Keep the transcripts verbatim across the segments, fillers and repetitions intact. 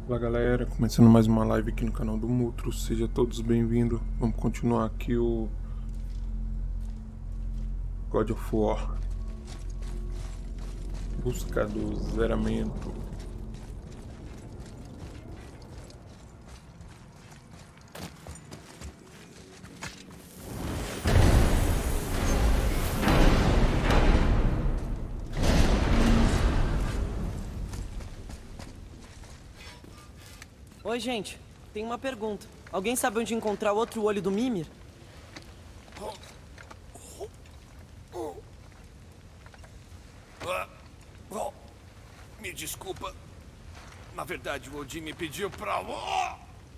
Fala galera, começando mais uma live aqui no canal do Mutro, sejam todos bem-vindos. Vamos continuar aqui o God of War, busca do zeramento. Oi, gente. Tem uma pergunta. Alguém sabe onde encontrar o outro olho do Mimir? Ah, oh, me desculpa. Na verdade, o Odin me pediu pra... Oh,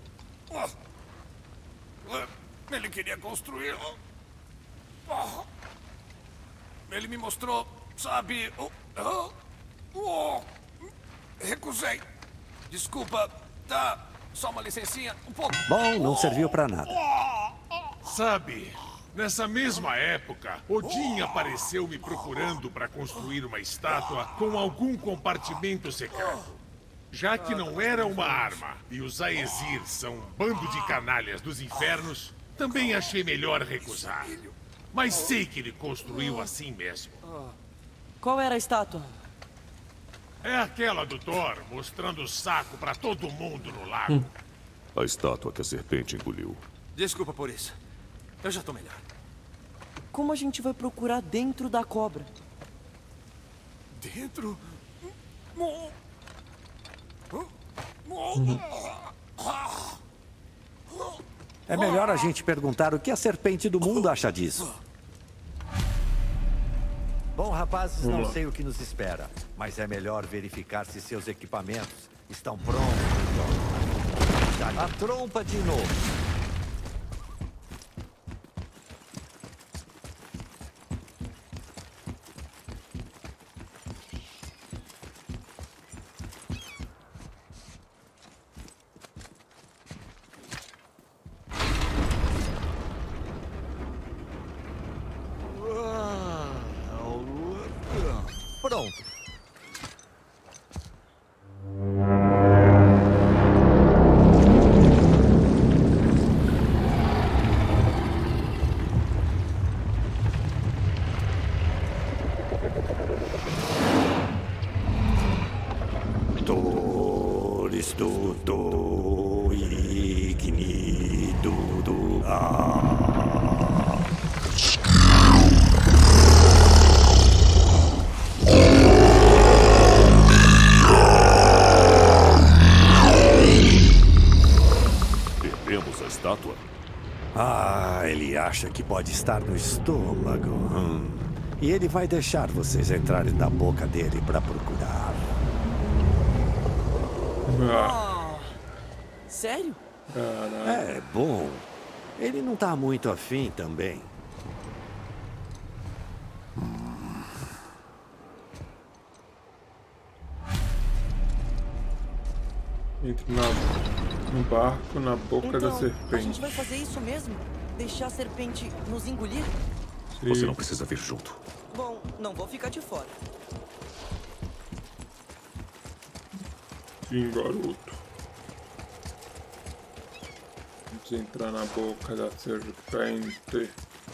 oh, ele queria construir... Oh, ele me mostrou, sabe... Oh, oh, oh, recusei. Desculpa, tá... Só uma licencinha, um pouco... Bom, não serviu pra nada. Sabe, nessa mesma época, Odin apareceu me procurando para construir uma estátua com algum compartimento secreto. Já que não era uma arma e os Aesir são um bando de canalhas dos infernos, também achei melhor recusar. Mas sei que ele construiu assim mesmo. Qual era a estátua? É aquela do Thor mostrando o saco para todo mundo no lago. A estátua que a serpente engoliu. Desculpa por isso. Eu já tô melhor. Como a gente vai procurar dentro da cobra? Dentro? É melhor a gente perguntar o que a serpente do mundo acha disso. Bom, rapazes, não sei o que nos espera, mas é melhor verificar se seus equipamentos estão prontos. A trompa de novo. Pronto. Dores do do igni do do ah. Estátua? Ah, ele acha que pode estar no estômago. Hum. E ele vai deixar vocês entrarem na boca dele para procurar. Ah. Sério? É bom. Ele não tá muito afim também. Hum. Entre na, no barco, na boca então, da serpente. A gente vai fazer isso mesmo? Deixar a serpente nos engolir? Sim. Você não precisa vir junto. Bom, não vou ficar de fora. Sim, garoto. Vamos entrar na boca da serpente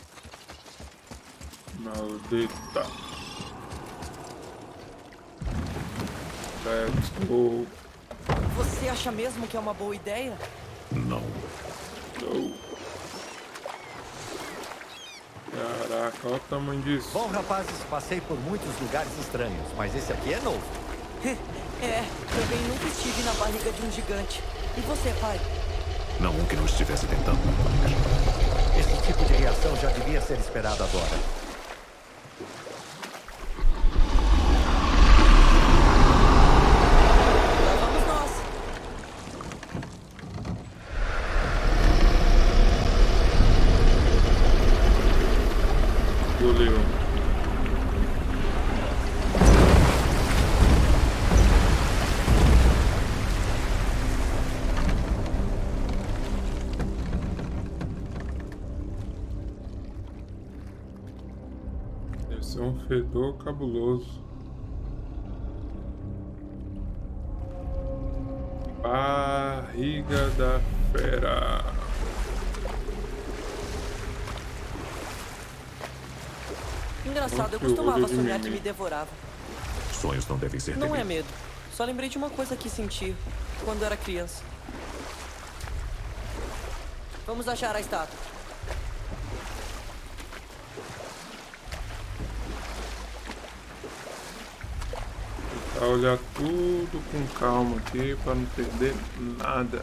maldita. Let's go. Você acha mesmo que é uma boa ideia? Não. Não. Caraca, olha o tamanho disso. Bom, rapazes, passei por muitos lugares estranhos, mas esse aqui é novo. É, também nunca estive na barriga de um gigante. E você, pai? Não que não estivesse tentando. Esse tipo de reação já devia ser esperado agora. Deve ser um fedor cabuloso. Barriga da fera. Engraçado, eu Olha o costumava olho de sonhar que Mimi. me devorava. Sonhos não devem ser Não é temidos. medo. Só lembrei de uma coisa que senti quando era criança. Vamos achar a estátua. Pra olhar tudo com calma aqui pra não perder nada.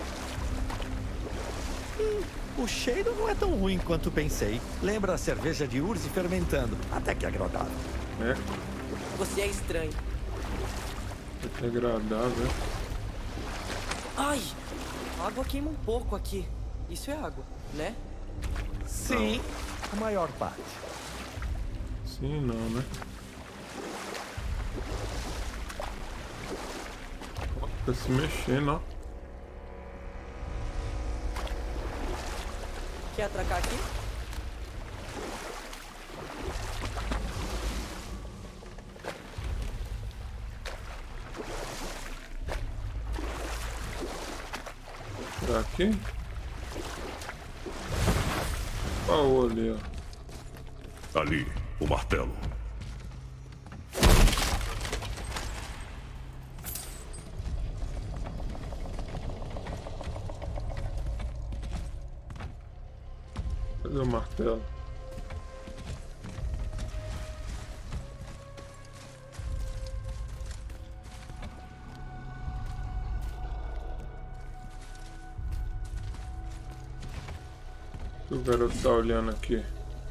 O cheiro não é tão ruim quanto pensei. Lembra a cerveja de Urze fermentando. Até que agradável. É, Você é estranho. é agradável. Ai! A água queima um pouco aqui. Isso é água, né? Sim, a maior parte. Sim, não, né? Ó, tá se mexendo, ó. Quer atracar aqui? Pra aqui? Qual ali, ó? Ali, o martelo. Cadê o martelo? O garoto tá olhando aqui.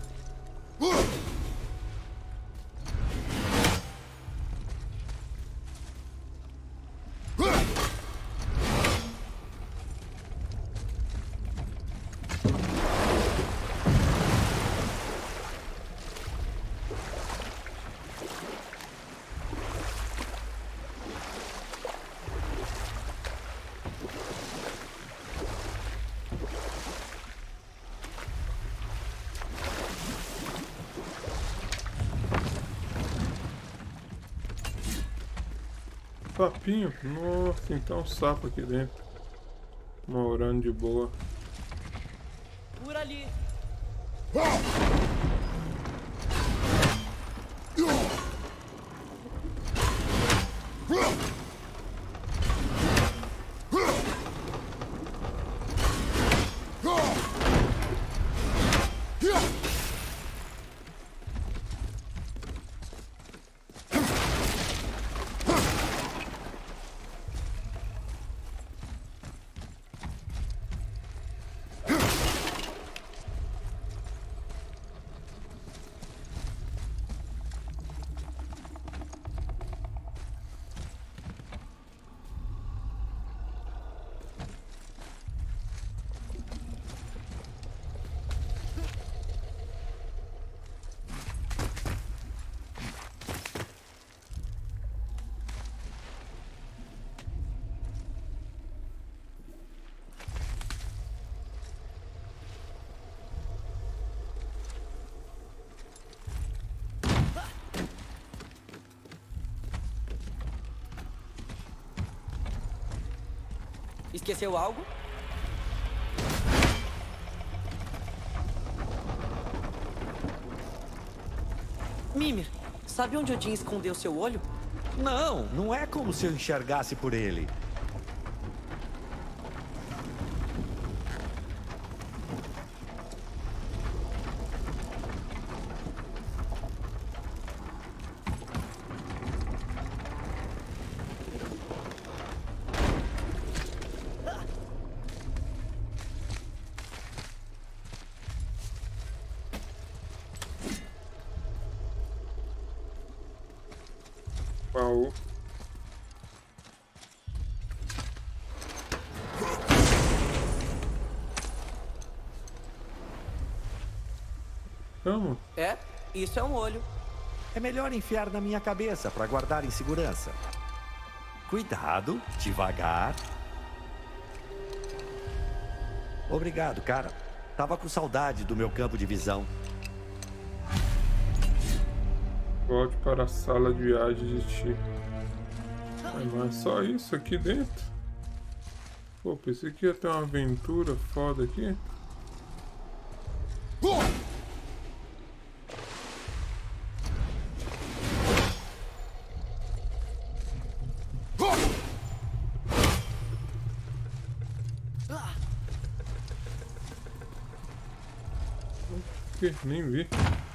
Sapinho? Nossa, então um sapo aqui dentro. Morando de boa. Por ali. Esqueceu algo? Mimir, sabe onde Odin escondeu seu olho? Não, não é como se eu enxergasse por ele. Baú. Vamos. É, isso é um olho. É melhor enfiar na minha cabeça para guardar em segurança. Cuidado, devagar. Obrigado, cara. Tava com saudade do meu campo de visão. Volte para a sala de viagem de ti. Mas não é só isso aqui dentro. Pô, pensei que ia ter uma aventura foda aqui. Que? Nem vi.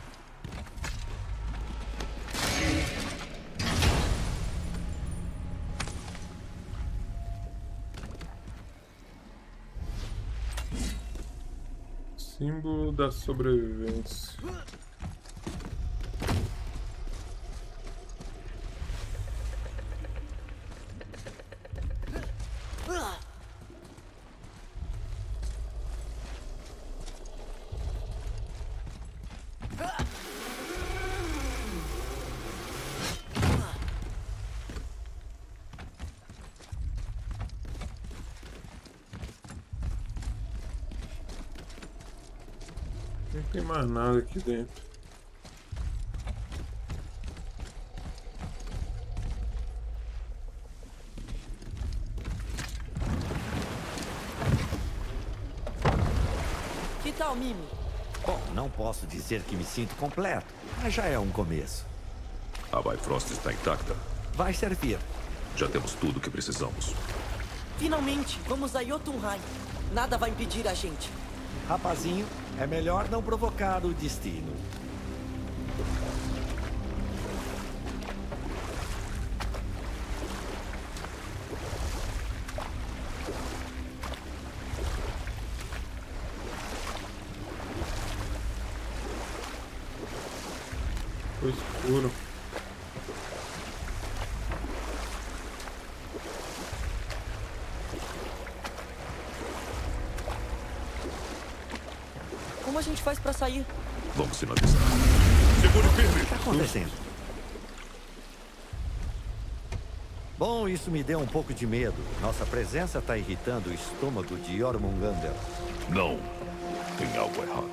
Símbolo da sobrevivência. Não tem mais nada aqui dentro. Que tal, Mimi? Bom, não posso dizer que me sinto completo, mas já é um começo. A Bifrost está intacta. Vai servir. Já temos tudo o que precisamos. Finalmente, vamos a Jotunheim. Nada vai impedir a gente. Rapazinho, é melhor não provocar o destino. Foi escuro. Como a gente faz pra sair? Vamos sinalizar. Segure firme! O que está acontecendo? Bom, isso me deu um pouco de medo. Nossa presença está irritando o estômago de Jormungandr. Não. Tem algo errado.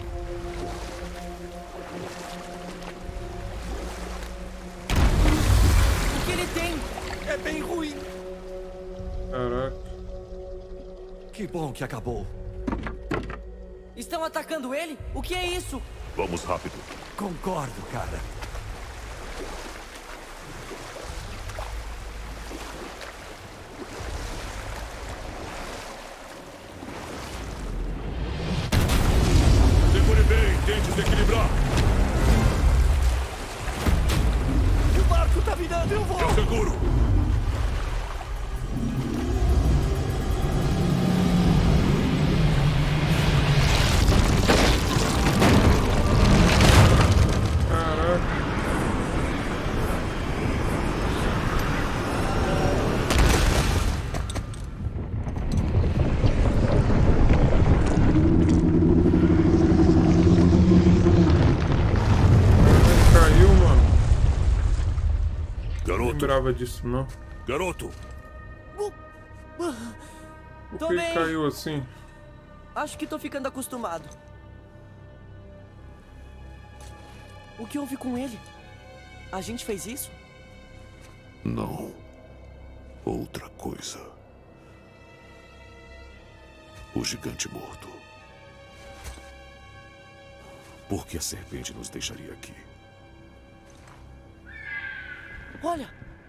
O que ele tem? É bem ruim. Caraca. Que bom que acabou. Estão atacando ele? O que é isso? Vamos rápido. Concordo, cara. Segure bem, tente se equilibrar. O barco tá virando, eu vou! Eu seguro. Lembrava disso, não. Garoto! Por Tô que bem. caiu assim? Acho que tô ficando acostumado. O que houve com ele? A gente fez isso? Não. Outra coisa. O gigante morto. Por que a serpente nos deixaria aqui? Olha!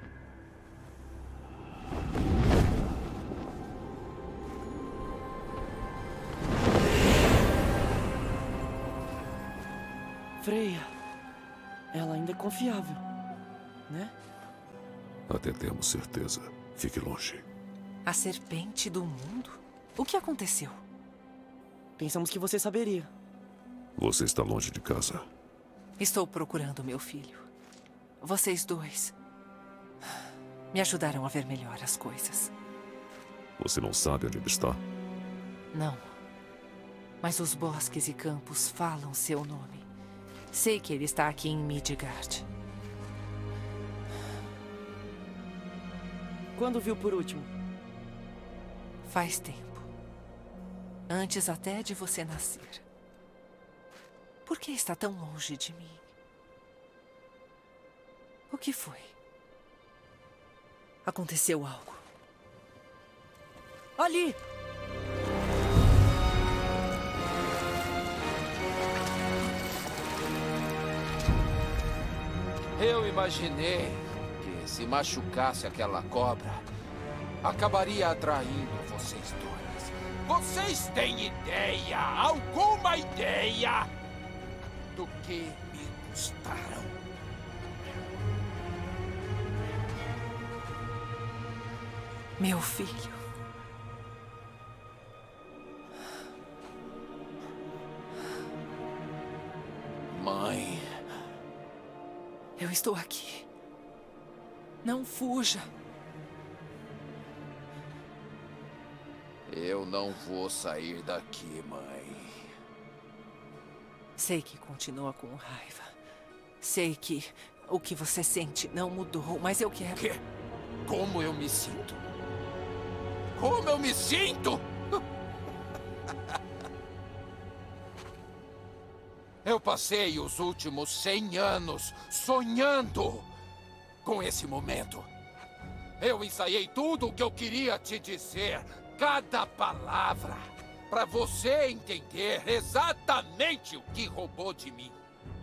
Freya. Ela ainda é confiável, né? Até temos certeza. Fique longe. A serpente do mundo? O que aconteceu? Pensamos que você saberia. Você está longe de casa. Estou procurando meu filho. Vocês dois me ajudaram a ver melhor as coisas. Você não sabe onde ele está? Não. Mas os bosques e campos falam seu nome. Sei que ele está aqui em Midgard. Quando viu por último? Faz tempo. Antes até de você nascer. Por que está tão longe de mim? O que foi? Aconteceu algo. Ali! Eu imaginei que se machucasse aquela cobra, acabaria atraindo vocês dois. Vocês têm ideia, alguma ideia, do que me custaram? Meu filho. Mãe. Eu estou aqui. Não fuja. Eu não vou sair daqui, mãe. Sei que continua com raiva. Sei que o que você sente não mudou, mas eu quero... Quê? Como eu me sinto? Como eu me sinto? Eu passei os últimos cem anos sonhando com esse momento. Eu ensaiei tudo o que eu queria te dizer, cada palavra, para você entender exatamente o que roubou de mim.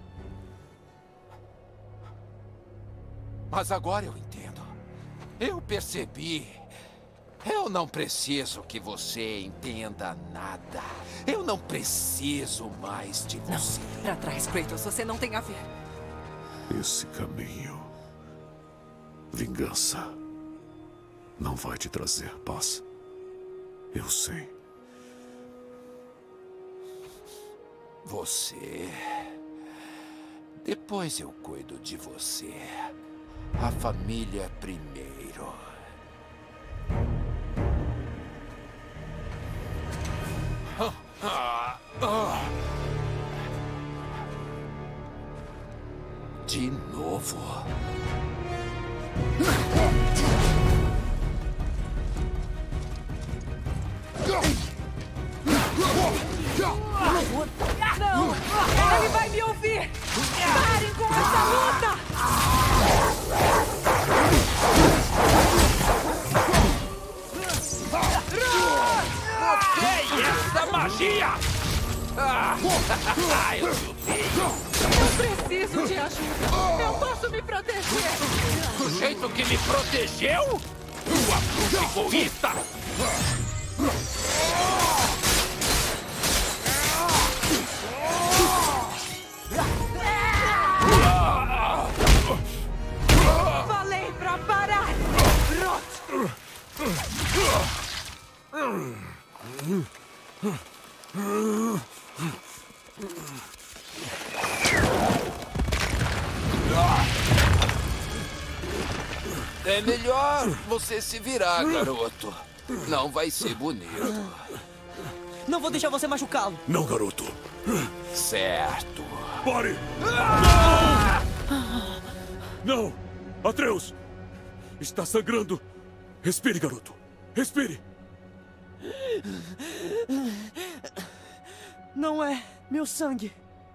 Mas agora eu entendo. Eu percebi. Eu não preciso que você entenda nada. Eu não preciso mais de você. Não, pra trás, Kratos. Você não tem a ver. Esse caminho... vingança... não vai te trazer paz. Eu sei. Você... Depois eu cuido de você. A família primeiro. Ah, ah. De novo. Não! Ele vai me ouvir! Parem com essa luta! Bloqueie essa magia! Ah, eu chutei! Eu preciso de ajuda! Eu posso me proteger! Do jeito que me protegeu? Sua bruxa egoísta! Falei pra parar! Rot! É melhor você se virar, garoto. Não vai ser bonito. Não vou deixar você machucá-lo. Não, garoto. Certo. Pare! Não! Atreus! Está sangrando. Respire, garoto. Respire. Não é meu sangue.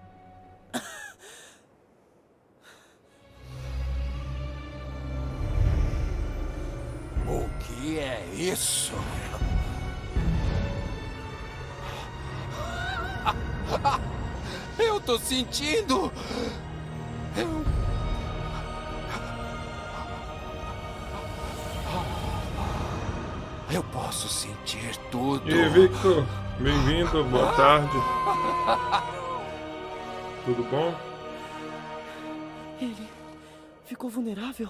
O que é isso? Eu tô sentindo. Eu... Eu posso sentir tudo. E aí, Victor? Bem-vindo, boa tarde. Tudo bom? Ele ficou vulnerável.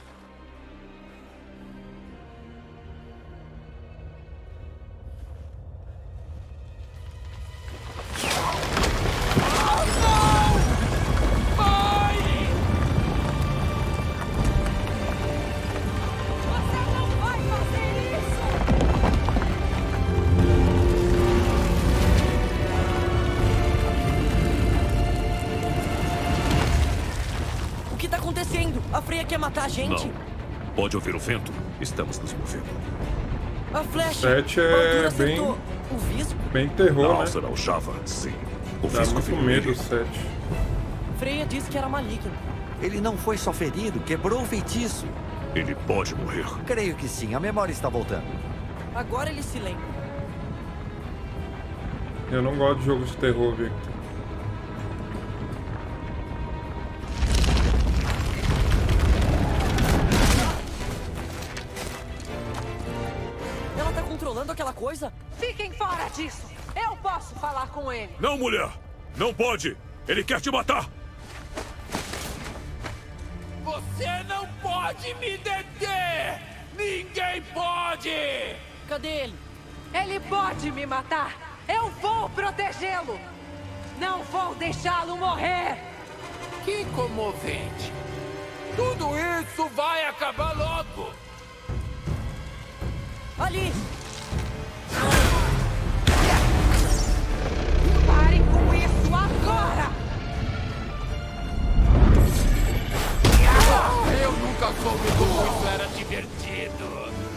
A Freya quer matar a gente? Não. Pode ouvir o vento? Estamos nos movendo. A flecha. Sete é bem... o visco? Bem terror, Não, né? será o Java, sim. O Dá visco muito feriu medo, ele. Sete. Freya disse que era maligno. Ele não foi só ferido, quebrou o feitiço. Ele pode morrer. Creio que sim, a memória está voltando. Agora ele se lembra. Eu não gosto de jogos de terror, Victor. usando aquela coisa? Fiquem fora disso! Eu posso falar com ele! Não, mulher! Não pode! Ele quer te matar! Você não pode me deter! Ninguém pode! Cadê ele? Ele pode me matar! Eu vou protegê-lo! Não vou deixá-lo morrer! Que comovente! Tudo isso vai acabar logo! Ali! Parem com isso agora! Eu nunca soube como isso era divertido!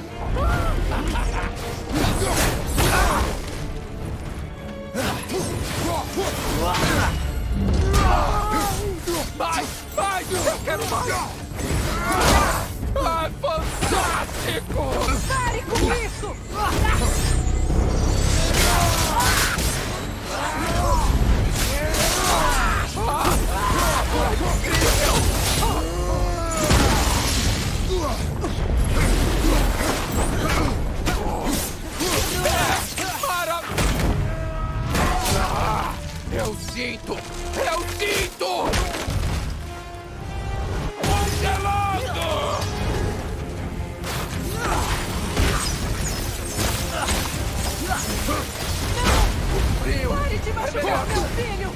Mais! Mais! Eu quero mais! Ai, fantástico! Pare com isso! Para! Eu sinto! Eu sinto! Congelado! Frio! Pare de machucar meu filho!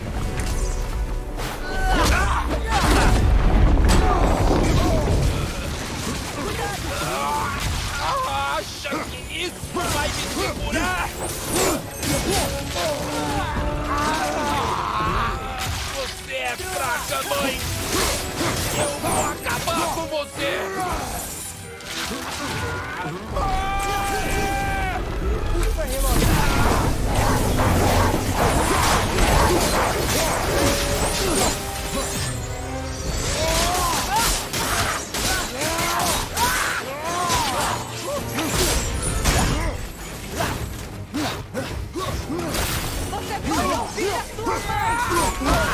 Acha que isso vai me segurar? Você é fraca, mãe! Eu vou acabar com você! Você vai ouvir a sua mãe!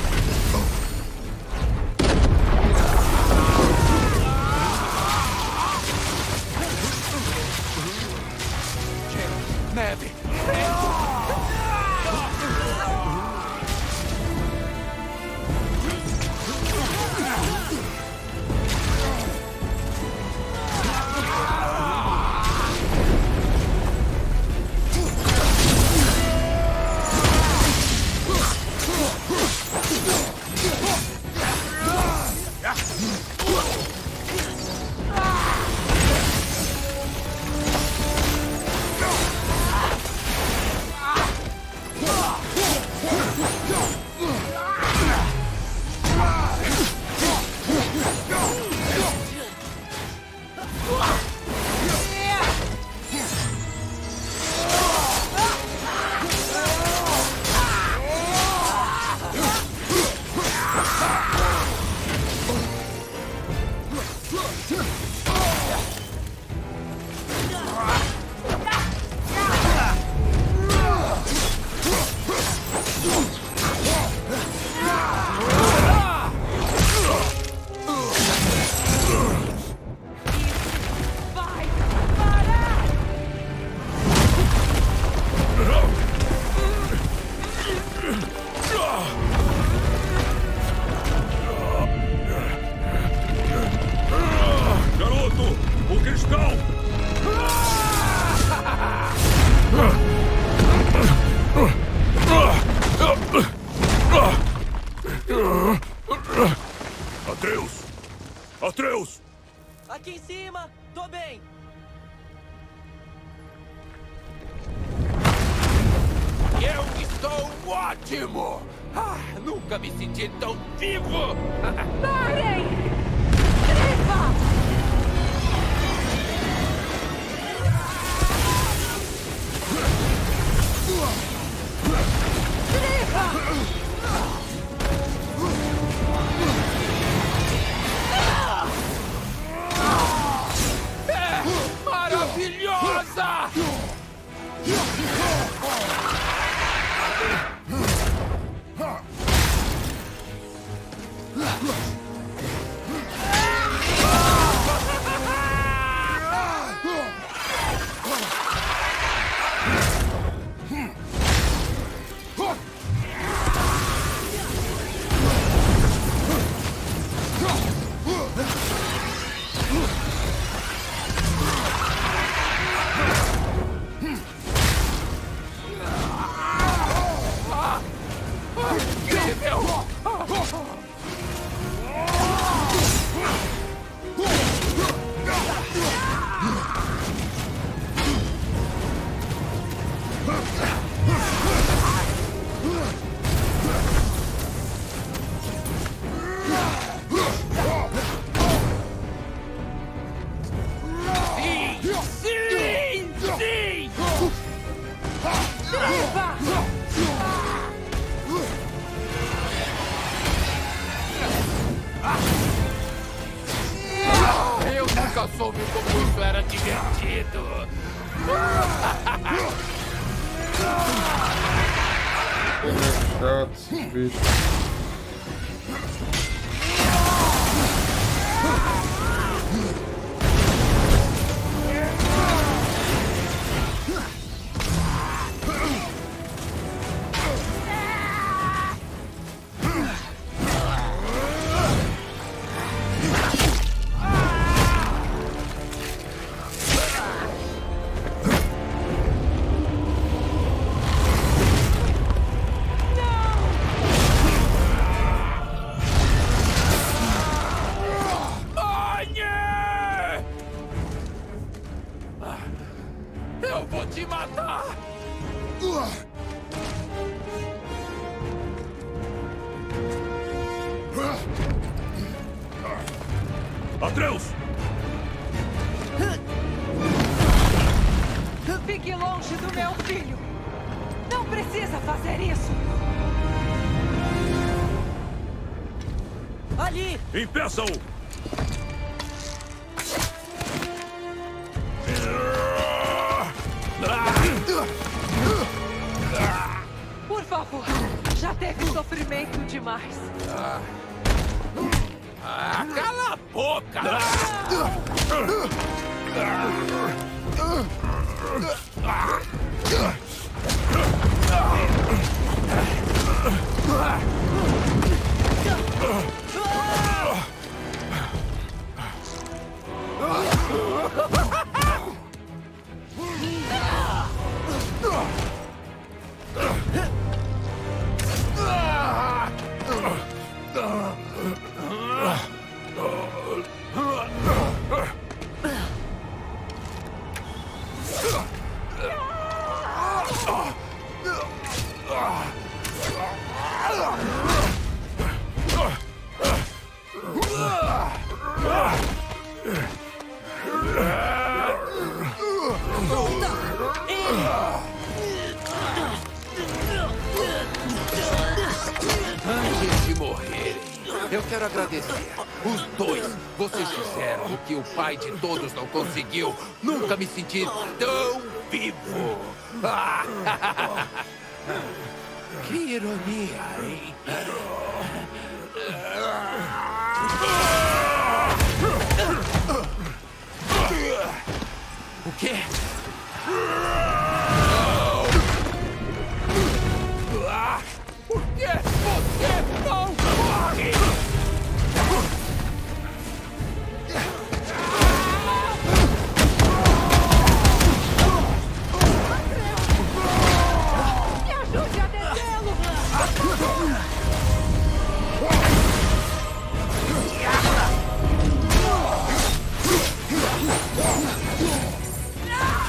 Neve! Atreus! Atreus! Aqui em cima! Tô bem! Eu estou ótimo! Ah, nunca me senti tão vivo! Parem! Tripa! É maravilhosa! Sim! Sim! Eu nunca soube como isso era divertido. É chato esse bicho. Eu vou te matar! Atreus! Fique longe do meu filho! Não precisa fazer isso! Ali! Impeçam-o! Por favor, já teve sofrimento demais. Ah, cala a boca! Antes de morrerem, eu quero agradecer. Os dois, vocês fizeram o que o pai de todos não conseguiu. Nunca me senti tão vivo. Que ironia, hein? O quê? Por que você não morre? Me ajude a detê-lo! Ah!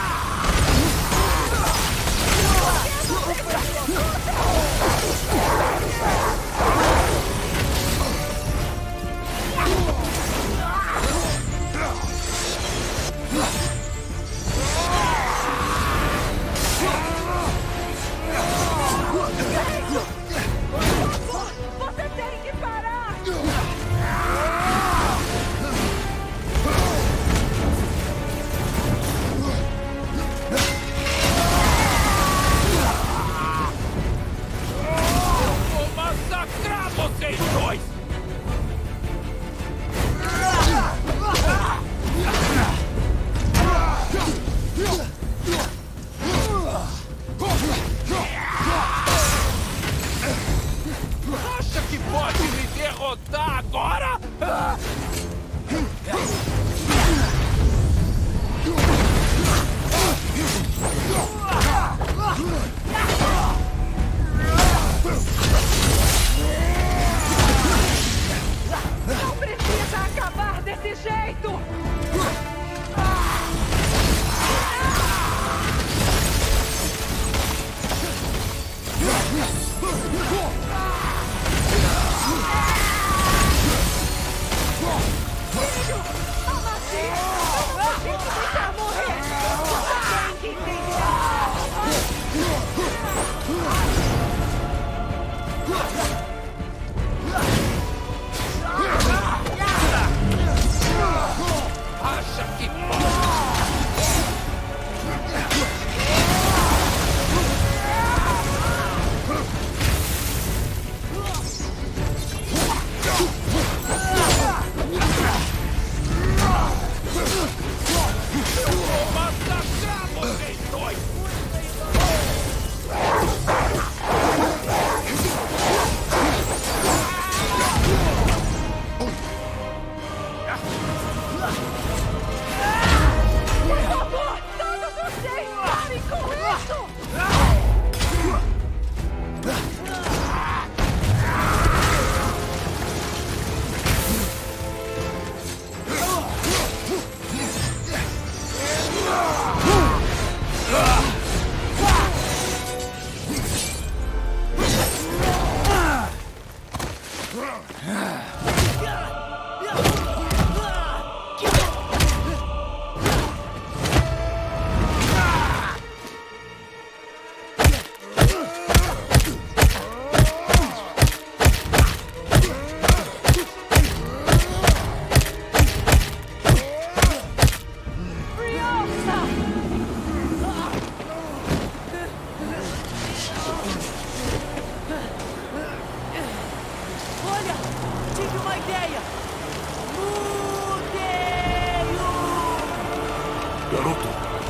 Garoto.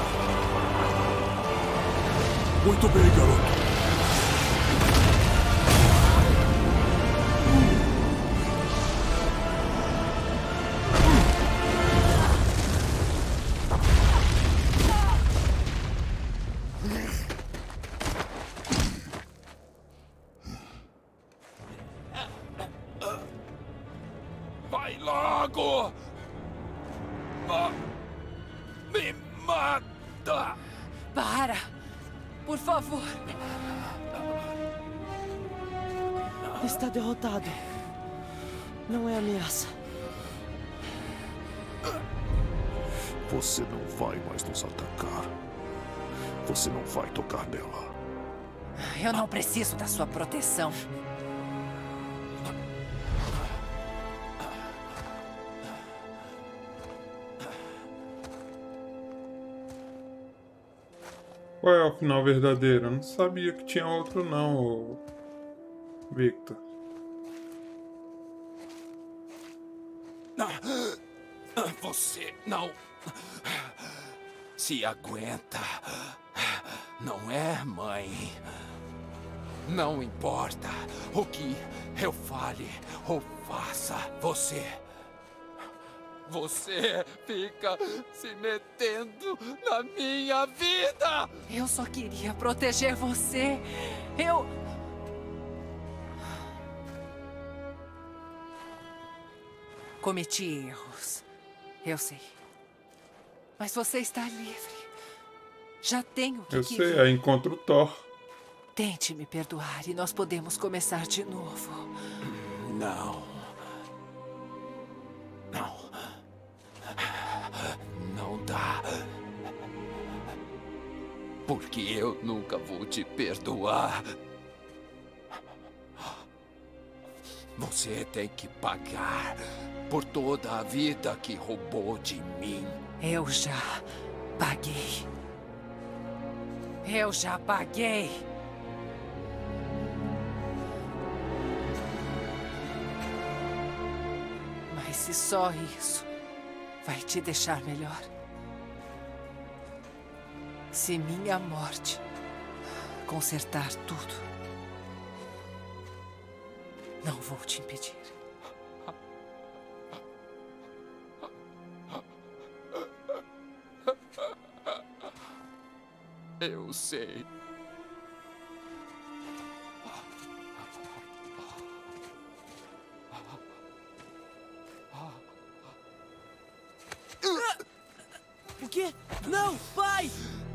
Muito bem, garoto. Vai logo! Ah, me mata! Para! Por favor! Está derrotado. Não é ameaça. Você não vai mais nos atacar. Você não vai tocar nela. Eu não preciso da sua proteção. Qual é o final verdadeiro? Eu não sabia que tinha outro não, ô Victor. Você não se aguenta, não é, mãe? Não importa o que eu fale ou faça, você... Você fica se metendo na minha vida! Eu só queria proteger você. Eu... Cometi erros. Eu sei. Mas você está livre. Já tenho o que Eu queria. sei, aí encontra o Thor. Tente me perdoar e nós podemos começar de novo. Não. Não. Não dá. Porque eu nunca vou te perdoar. Você tem que pagar por toda a vida que roubou de mim. Eu já paguei. Eu já paguei. Mas se só isso vai te deixar melhor. Se minha morte consertar tudo, não vou te impedir. Eu sei. O quê? Não, pai!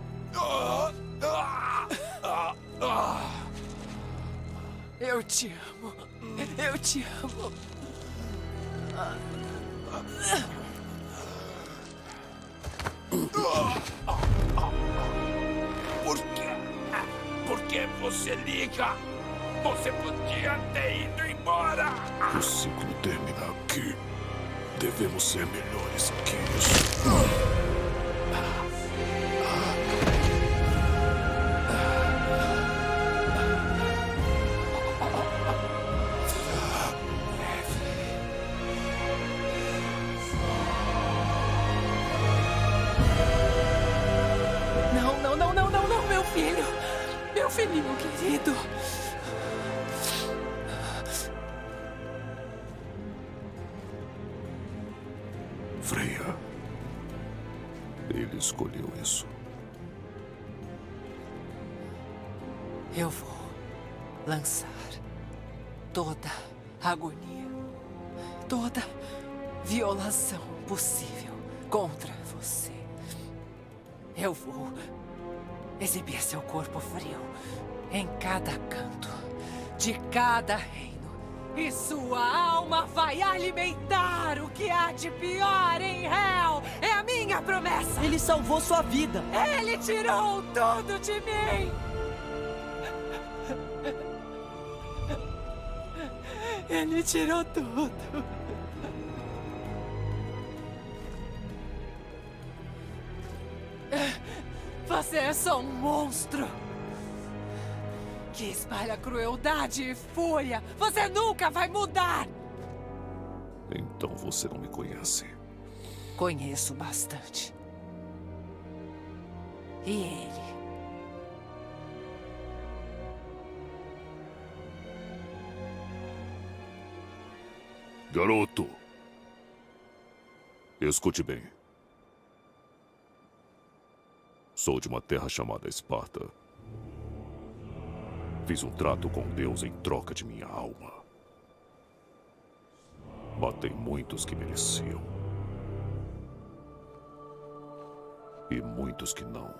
Eu te amo. Eu te amo. Por quê? Por que você liga? Você podia ter ido embora. O ciclo termina aqui. Devemos ser melhores que isso. Não, não, não, não, não, não, meu filho. Meu filhinho querido. Freya. Ele escolheu isso. Eu vou lançar toda agonia, toda violação possível contra você. Eu vou exibir seu corpo frio em cada canto de cada reino. E sua alma vai alimentar o que há de pior em Hell. É a minha promessa. Ele salvou sua vida. Ele tirou tudo de mim. Ele tirou tudo. Você é só um monstro que espalha crueldade e fúria. Você nunca vai mudar. Então você não me conhece. Conheço bastante. E ele? Garoto, escute bem. Sou de uma terra chamada Esparta. Fiz um trato com Deus em troca de minha alma. Matei muitos que mereciam. E muitos que não.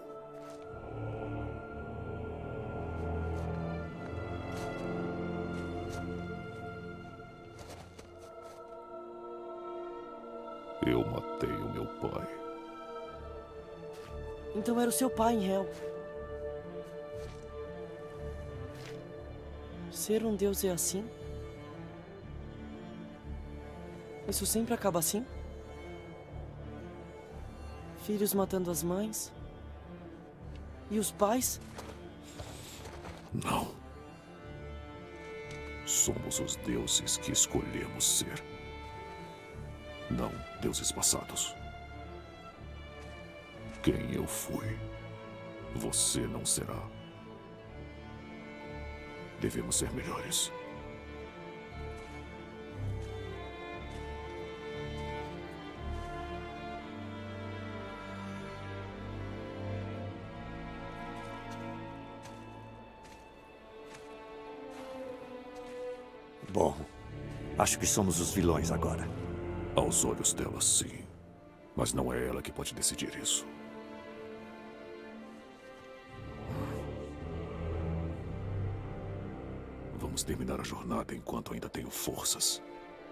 Eu matei o meu pai. Então era o seu pai em Hel. Ser um deus é assim? Isso sempre acaba assim? Filhos matando as mães? E os pais? Não. Somos os deuses que escolhemos ser. Não deuses passados. Quem eu fui, você não será. Devemos ser melhores. Bom, acho que somos os vilões agora. Aos olhos dela, sim. Mas não é ela que pode decidir isso. Vamos terminar a jornada enquanto ainda tenho forças.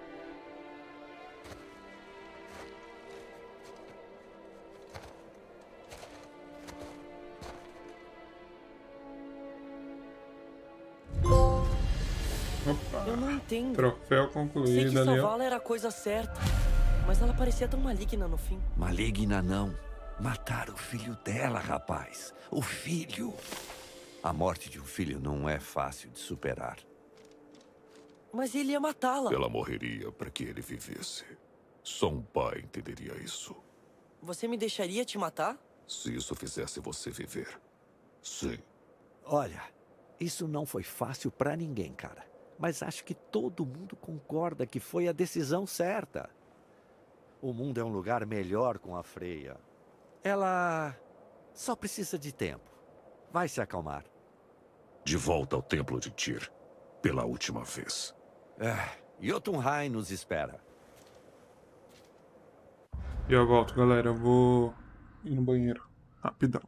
Opa. Eu não entendo. Troféu Sei que concluído ali, ó. salvá-la era a coisa certa, mas ela parecia tão maligna no fim. Maligna não. Mataram o filho dela, rapaz. O filho. A morte de um filho não é fácil de superar. Mas ele ia matá-la. Ela morreria para que ele vivesse. Só um pai entenderia isso. Você me deixaria te matar? Se isso fizesse você viver. Sim. Olha, isso não foi fácil pra ninguém, cara. Mas acho que todo mundo concorda que foi a decisão certa. O mundo é um lugar melhor com a Freya. Ela só precisa de tempo. Vai se acalmar. De volta ao templo de Tyr. Pela última vez. É, Jotunheim nos espera. E eu volto, galera. Eu vou ir no banheiro. Rapidão.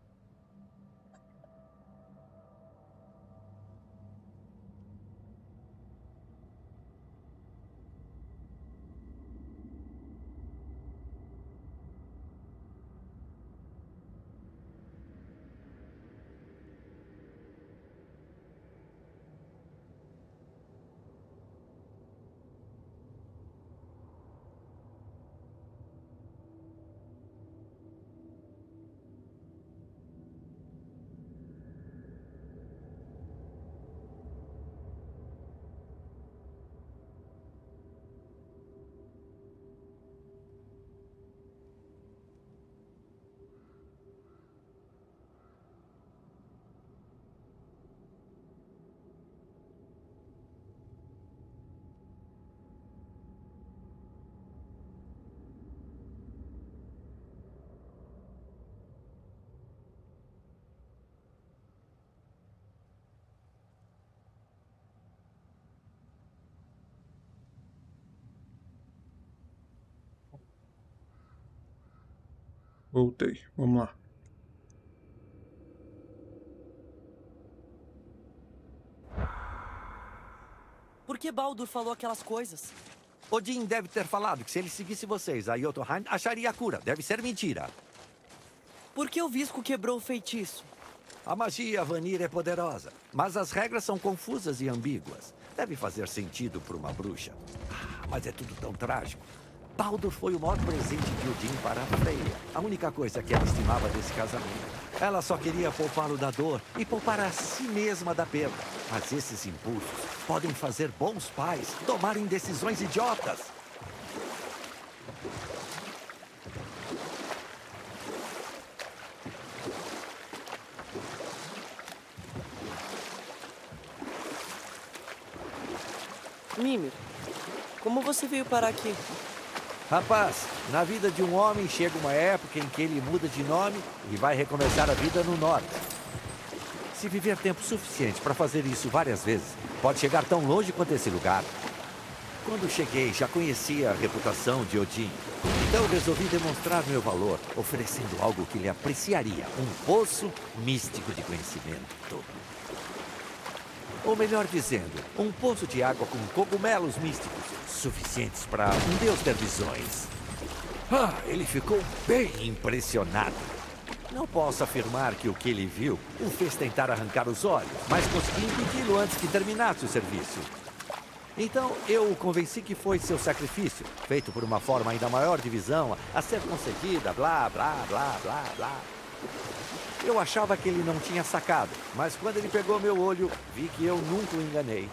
Voltei. Vamos lá. Por que Baldur falou aquelas coisas? Odin deve ter falado que se ele seguisse vocês, a Jotunheim acharia a cura. Deve ser mentira. Por que o Visco quebrou o feitiço? A magia Vanir é poderosa, mas as regras são confusas e ambíguas. Deve fazer sentido para uma bruxa. Ah, mas é tudo tão trágico. Baldur foi o maior presente de Odin para a Freya. A única coisa que ela estimava desse casamento. Ela só queria poupá-lo da dor e poupar a si mesma da perda. Mas esses impulsos podem fazer bons pais tomarem decisões idiotas. Mimir, como você veio parar aqui? Rapaz, na vida de um homem chega uma época em que ele muda de nome e vai recomeçar a vida no norte. Se viver tempo suficiente para fazer isso várias vezes, pode chegar tão longe quanto esse lugar. Quando cheguei, já conhecia a reputação de Odin. Então resolvi demonstrar meu valor, oferecendo algo que ele apreciaria. Um poço místico de conhecimento. Ou melhor dizendo, um poço de água com cogumelos místicos, suficientes para um deus ter visões. Ah, ele ficou bem impressionado. Não posso afirmar que o que ele viu o fez tentar arrancar os olhos, mas consegui impedi-lo antes que terminasse o serviço. Então, eu o convenci que foi seu sacrifício, feito por uma forma ainda maior de visão, a ser concedida, blá, blá, blá, blá, blá. Eu achava que ele não tinha sacado, mas quando ele pegou meu olho, vi que eu nunca o enganei.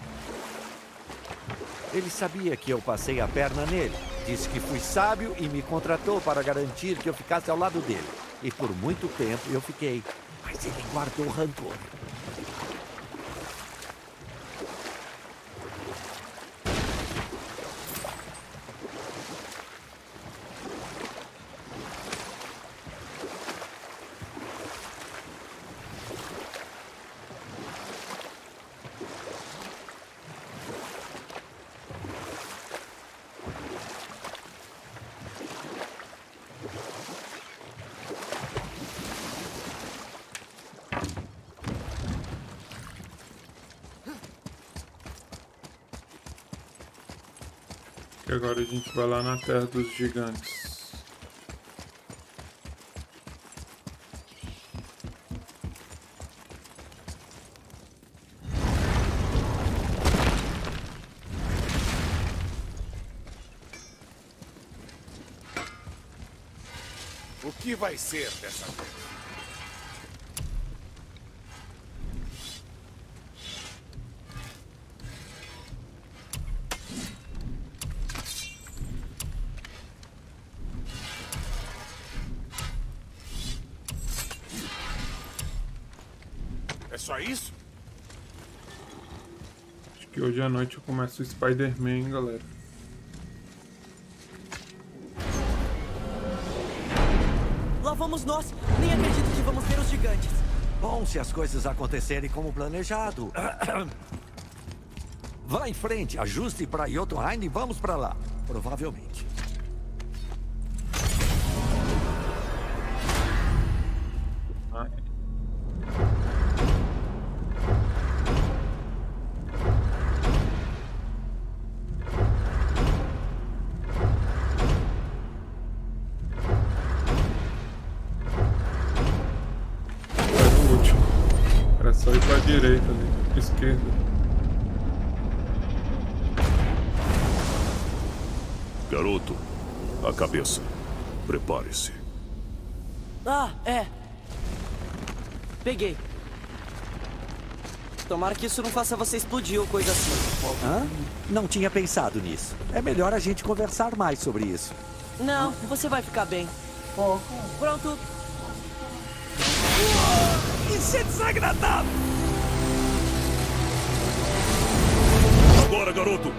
Ele sabia que eu passei a perna nele, disse que fui sábio e me contratou para garantir que eu ficasse ao lado dele. E por muito tempo eu fiquei, mas ele guardou rancor. E agora a gente vai lá na Terra dos Gigantes. O que vai ser dessa vez? É só isso? Acho que hoje à noite eu começo o Spider-Man, hein, galera. Lá vamos nós! Nem acredito que vamos ver os gigantes. Bom, se as coisas acontecerem como planejado. Vá em frente, ajuste para Jotunheim e vamos para lá. Provavelmente. Ai. O último. Era só ir pra direita ali, esquerda. Garoto, a cabeça. Prepare-se. Ah, é. Peguei. Tomara que isso não faça você explodir ou coisa assim. Hã? Não tinha pensado nisso. É melhor a gente conversar mais sobre isso. Não, você vai ficar bem. Pronto. Isso é desagradável! Agora, garoto!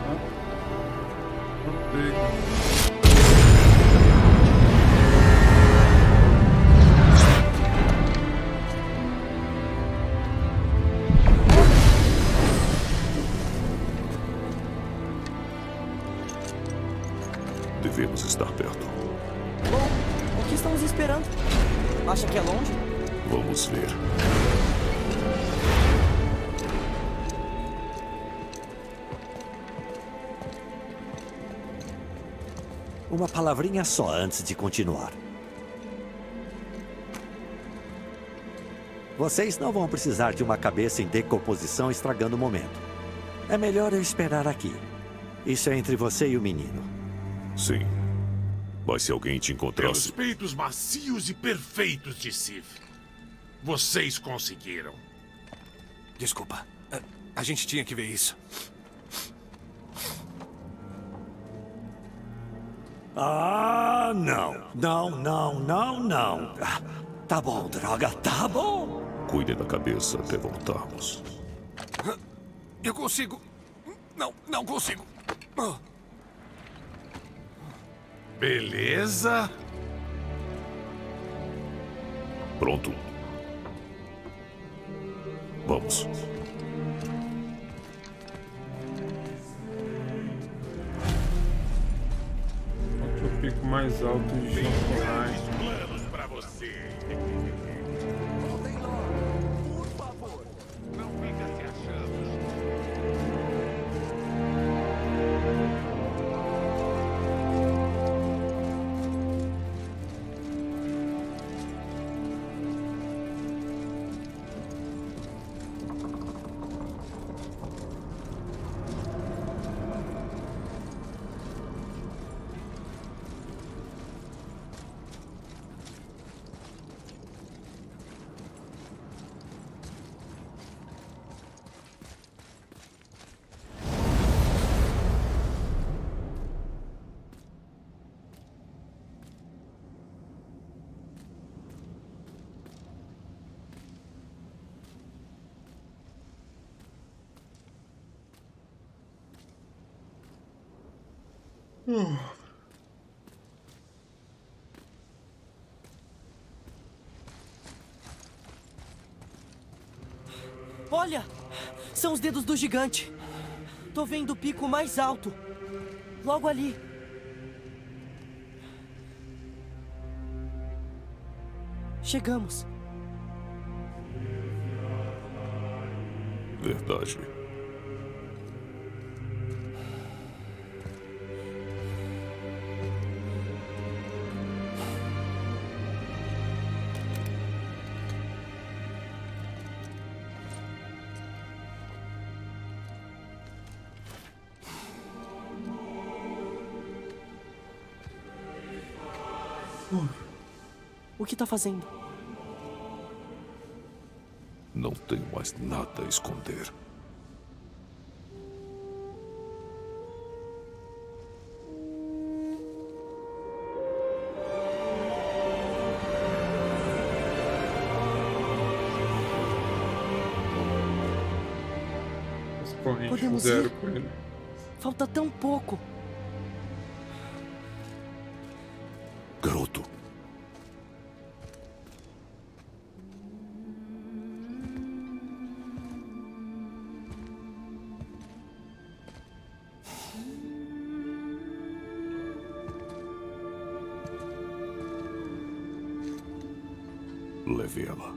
Devemos estar perto. Bom, o que estamos esperando? Acha que é longe? Vamos ver. Uma palavrinha só antes de continuar. Vocês não vão precisar de uma cabeça em decomposição estragando o momento. É melhor eu esperar aqui. Isso é entre você e o menino. Sim. Mas se alguém te Pelos encontrasse... peitos macios e perfeitos de Sif. Vocês conseguiram. Desculpa. A, a gente tinha que ver isso. Ah, não. Não, não, não, não. Ah, tá bom, droga, tá bom. Cuide da cabeça até voltarmos. Eu consigo Não, não consigo. Beleza. Pronto. Vamos. Outro pico mais alto de Jotunheim. Planos pra você. Voltem logo, por favor. Não fica se achando. Olha! São os dedos do gigante. Tô vendo o pico mais alto. Logo ali. Chegamos. Verdade. O que tá fazendo? Não tenho mais nada a esconder. As correntes Podemos fizeram ir? com ele. Falta tão pouco. Garoto. Leve ela.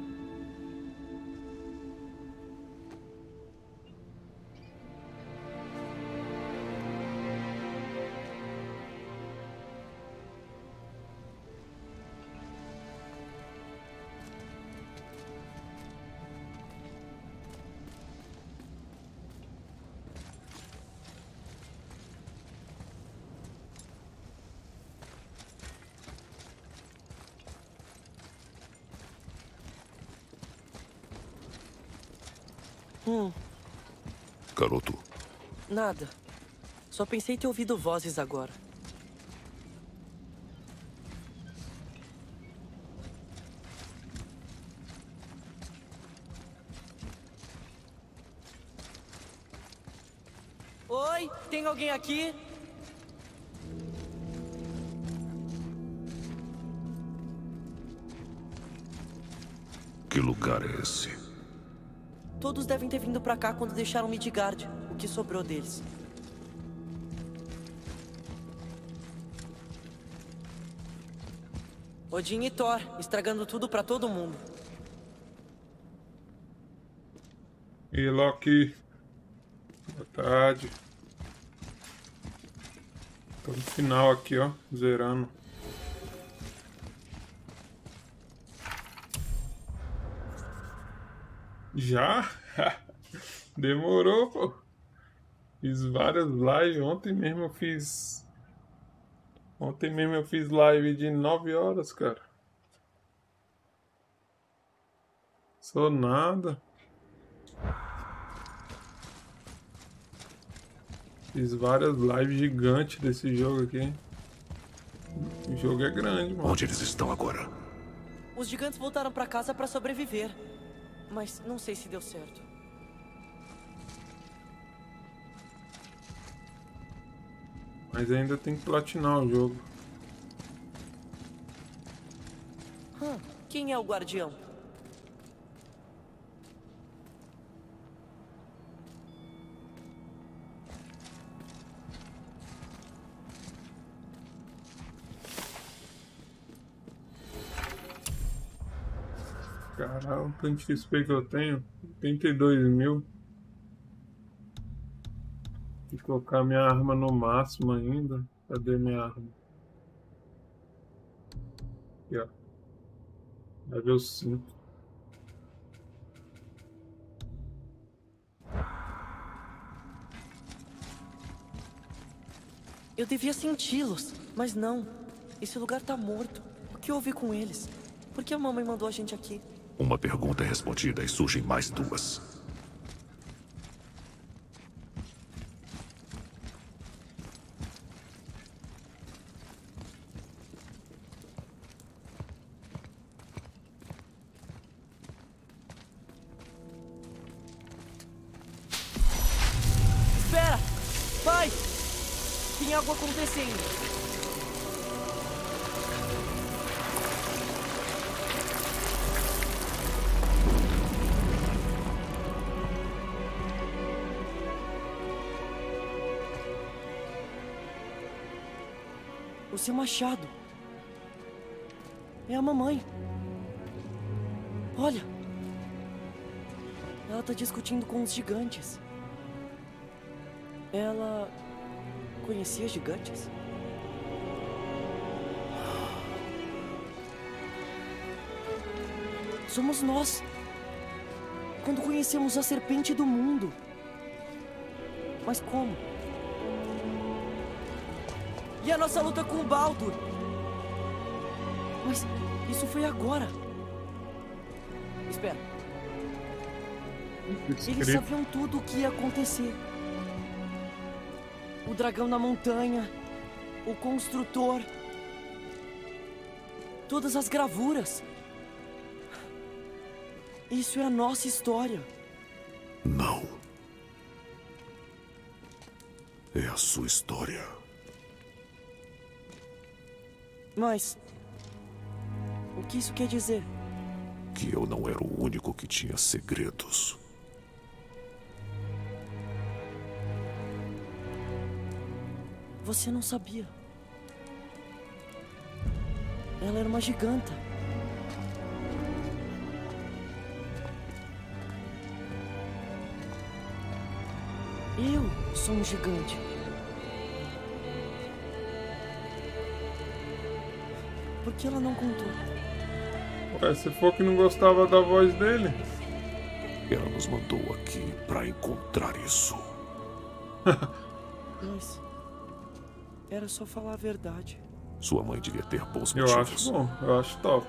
Hum, Garoto. nada. Só pensei ter ouvido vozes agora. Oi, tem alguém aqui? Que lugar é esse? Todos devem ter vindo pra cá quando deixaram Midgard, o que sobrou deles. Odin e Thor, estragando tudo pra todo mundo. E Loki. Boa tarde. Tô no final aqui, ó. Zerando. Já? Demorou, pô. Fiz várias lives. Ontem mesmo eu fiz... Ontem mesmo eu fiz live de nove horas, cara. Sou nada. Fiz várias lives gigantes desse jogo aqui. O jogo é grande, mano. Onde eles estão agora? Os gigantes voltaram pra casa pra sobreviver. Mas não sei se deu certo. Mas ainda tem que platinar o jogo. Hum, quem é o guardião? Caralho, o tanto de X P que eu tenho. oitenta e dois mil. Vou colocar minha arma no máximo ainda. Cadê minha arma? Aqui, ó. Level cinco. Eu devia senti-los, mas não. Esse lugar tá morto. O que houve com eles? Por que a mamãe mandou a gente aqui? Uma pergunta é respondida e surgem mais duas. Espera! Pai! Tem algo acontecendo. O seu machado. É a mamãe. Olha. Ela tá discutindo com os gigantes. Ela conhecia gigantes? Somos nós. Quando conhecemos a serpente do mundo. Mas como? E a nossa luta com o Baldur? Mas isso foi agora. Espera. Eles sabiam tudo o que ia acontecer. O dragão na montanha, o construtor, todas as gravuras. Isso é a nossa história. Não. É a sua história. Mas o que isso quer dizer? Que eu não era o único que tinha segredos. Você não sabia. Ela era uma giganta. Eu sou um gigante. Por que ela não contou? Ué, você falou que não gostava da voz dele? Ela nos mandou aqui pra encontrar isso. Mas era só falar a verdade. Sua mãe devia ter bons Eu motivos. acho bom, eu acho top.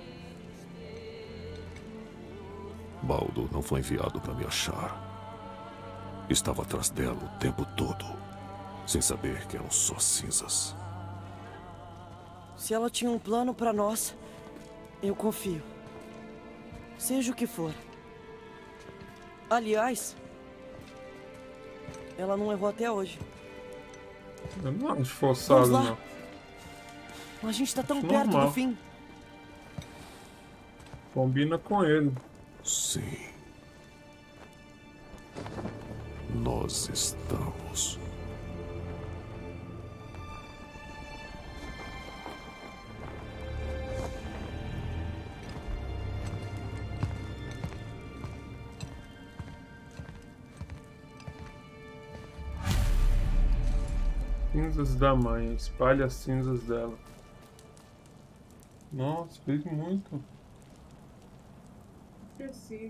Baldur não foi enviado pra me achar. Estava atrás dela o tempo todo, sem saber que eram só cinzas. Se ela tinha um plano pra nós, eu confio. Seja o que for. Aliás, ela não errou até hoje. Eu não acho forçado, Vamos lá. não. A gente tá tão Acho perto normal. do fim. Combina com ele. Sim. Nós estamos. Cinzas da mãe, espalha as cinzas dela. Nossa, fez muito. Esqueci.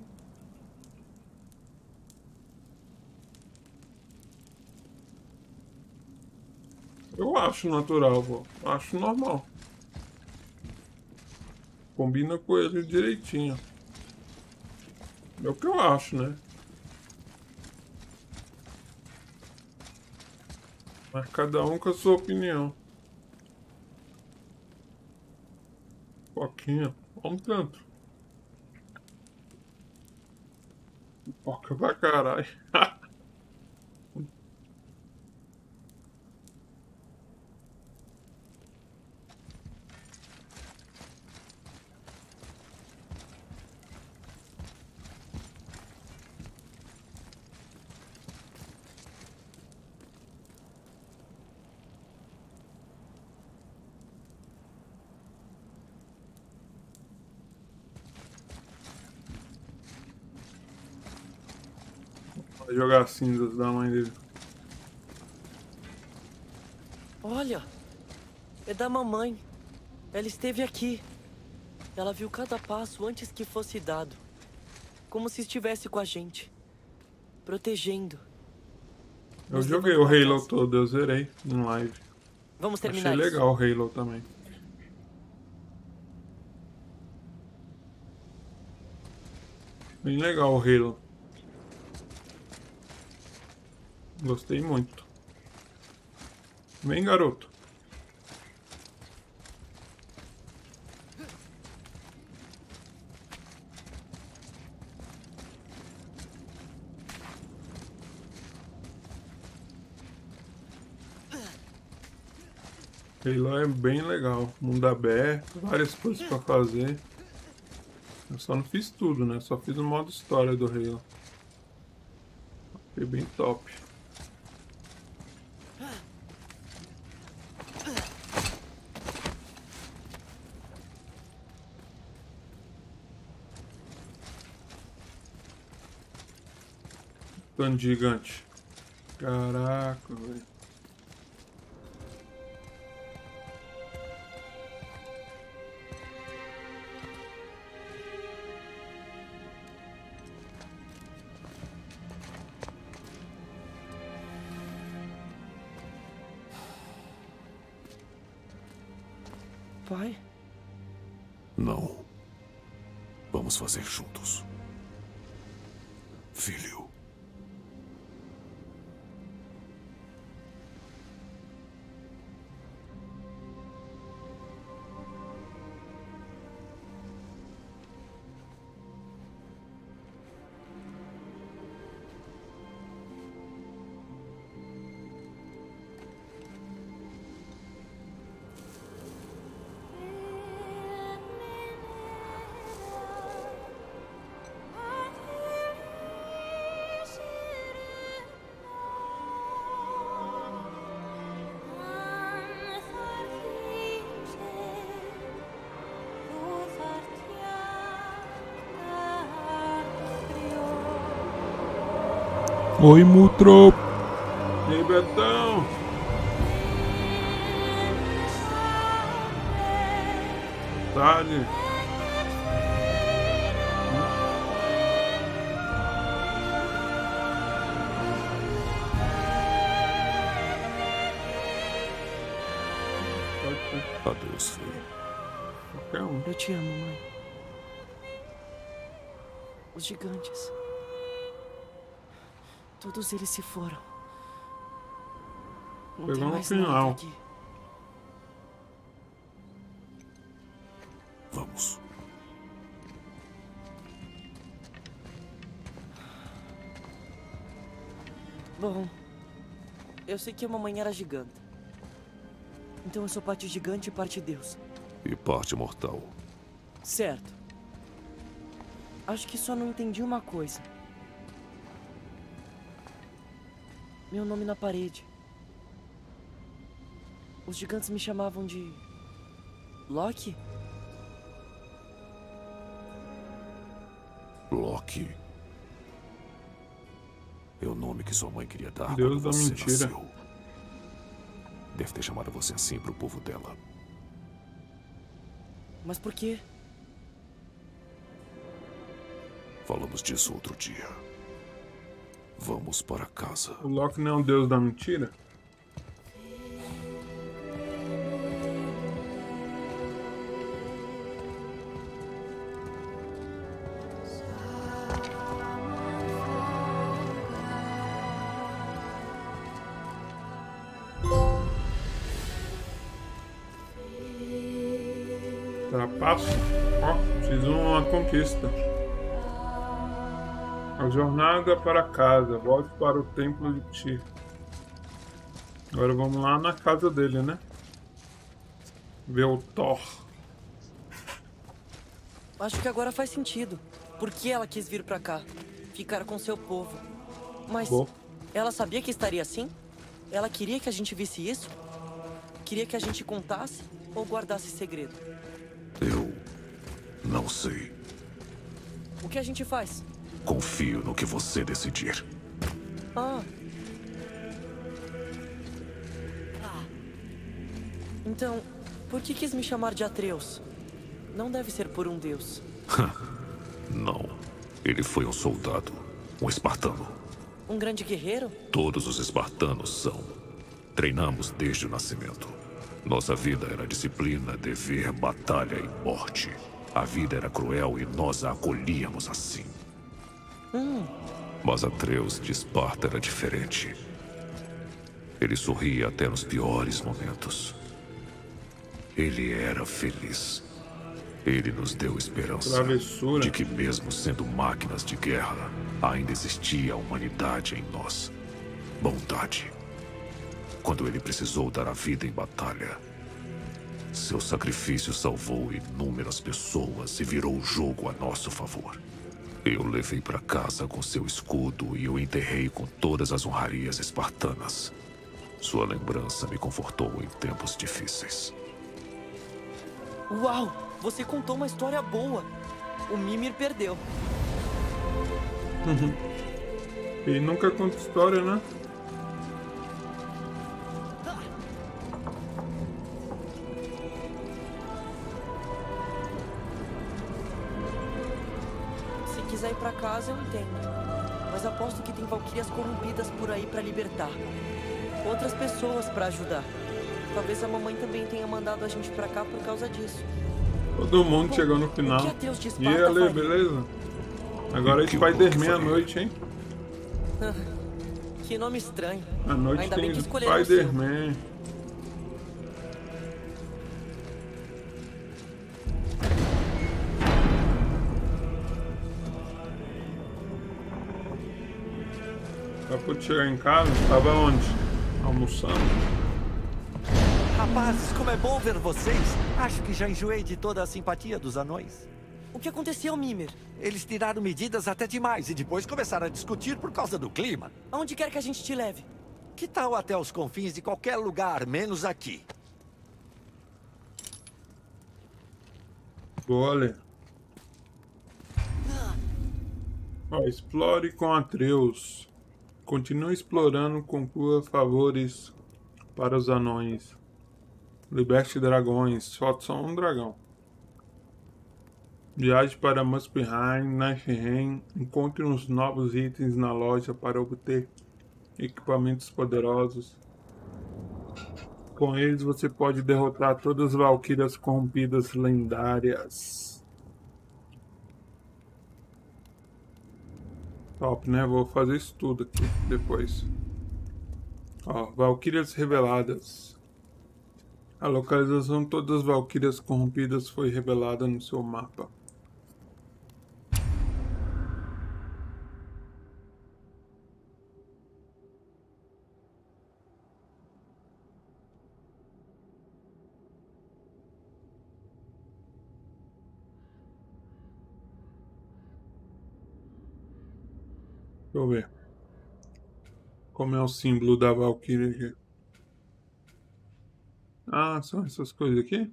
Eu acho natural, pô. Acho normal. Combina com ele direitinho. É o que eu acho, né? Mas cada um com a sua opinião. Pipoquinha. Vamos tanto. Pipoca pra caralho. Vai jogar as cinzas da mãe dele. Olha, é da mamãe. Ela esteve aqui. Ela viu cada passo antes que fosse dado. Como se estivesse com a gente. Protegendo. Eu joguei o Halo todo, eu zerei em live. Vamos terminar Achei isso. legal o Halo também. Bem legal o Halo. Gostei muito. Vem, garoto. Halo é bem legal. Mundo aberto, várias coisas pra fazer. Eu só não fiz tudo, né? Só fiz o modo história do Halo. Foi bem top. Tanto gigante. Caraca, velho. Pai? Não. Vamos fazer juntos. Filho. Oi, Mutro. E aí, Betão? Tarde. Adeus, filho. Qualquer um. Eu te amo, mãe. Os gigantes. Todos eles se foram. Não tem Pegou no mais final. nada aqui. Vamos. Bom, eu sei que a mamãe era gigante. Então eu sou parte gigante e parte Deus. E parte mortal. Certo. Acho que só não entendi uma coisa. Meu nome na parede. Os gigantes me chamavam de... Loki? Loki. É o nome que sua mãe queria dar Deus quando da você mentira. nasceu. Deve ter chamado você assim pro povo dela. Mas por quê? Falamos disso outro dia. Vamos para casa. O Loki não é um deus da mentira? Trapaço. Ó, fiz uma conquista. A jornada para casa. Volte para o templo de Tyr. Agora vamos lá na casa dele, né? Ver o Thor. Acho que agora faz sentido. Por que ela quis vir pra cá? Ficar com seu povo. Mas Bom. ela sabia que estaria assim? Ela queria que a gente visse isso? Queria que a gente contasse ou guardasse segredo? Eu não sei. O que a gente faz? Confio no que você decidir. Ah. Então, por que quis me chamar de Atreus? Não deve ser por um deus. Não. Ele foi um soldado. Um espartano. Um grande guerreiro? Todos os espartanos são. Treinamos desde o nascimento. Nossa vida era disciplina, dever, batalha e morte. A vida era cruel e nós a acolhíamos assim. Hum. Mas Atreus de Esparta era diferente. Ele sorria até nos piores momentos. Ele era feliz. Ele nos deu esperança Travessura. de que mesmo sendo máquinas de guerra, ainda existia a humanidade em nós. Bondade. Quando ele precisou dar a vida em batalha, seu sacrifício salvou inúmeras pessoas e virou o jogo a nosso favor. Eu o levei para casa com seu escudo e o enterrei com todas as honrarias espartanas. Sua lembrança me confortou em tempos difíceis. Uau! Você contou uma história boa. O Mimir perdeu. Ele nunca conta história, né? Se quiser ir pra casa, eu entendo. Mas aposto que tem valquírias corrompidas por aí pra libertar. Outras pessoas pra ajudar. Talvez a mamãe também tenha mandado a gente pra cá por causa disso. Todo mundo Bom, chegou no o que final. Atreus de E Esparta Ale, faria? beleza? Agora a Que gente vai bom que dormir à faria. noite, hein? Que nome estranho. À noite Ainda tem bem que escolheram o seu. Spider-Man. Acabou de chegar em casa, tava onde? Almoçando. Rapazes, como é bom ver vocês. Acho que já enjoei de toda a simpatia dos anões. O que aconteceu, Mimir? Eles tiraram medidas até demais e depois começaram a discutir por causa do clima. Aonde quer que a gente te leve? Que tal até os confins de qualquer lugar, menos aqui? Boa, Ale. Ó, explore com Atreus. Continue explorando, conclua favores para os anões. Liberte dragões, só só um dragão. Viaje para Muspelheim, Niflheim, encontre uns novos itens na loja para obter equipamentos poderosos. Com eles você pode derrotar todas as valquírias corrompidas lendárias. Top, né? Vou fazer isso tudo aqui depois. Ó, valquírias reveladas. A localização de todas as valquírias corrompidas foi revelada no seu mapa. Deixa eu ver. Como é o símbolo da valquíria aqui? Ah, são essas coisas aqui?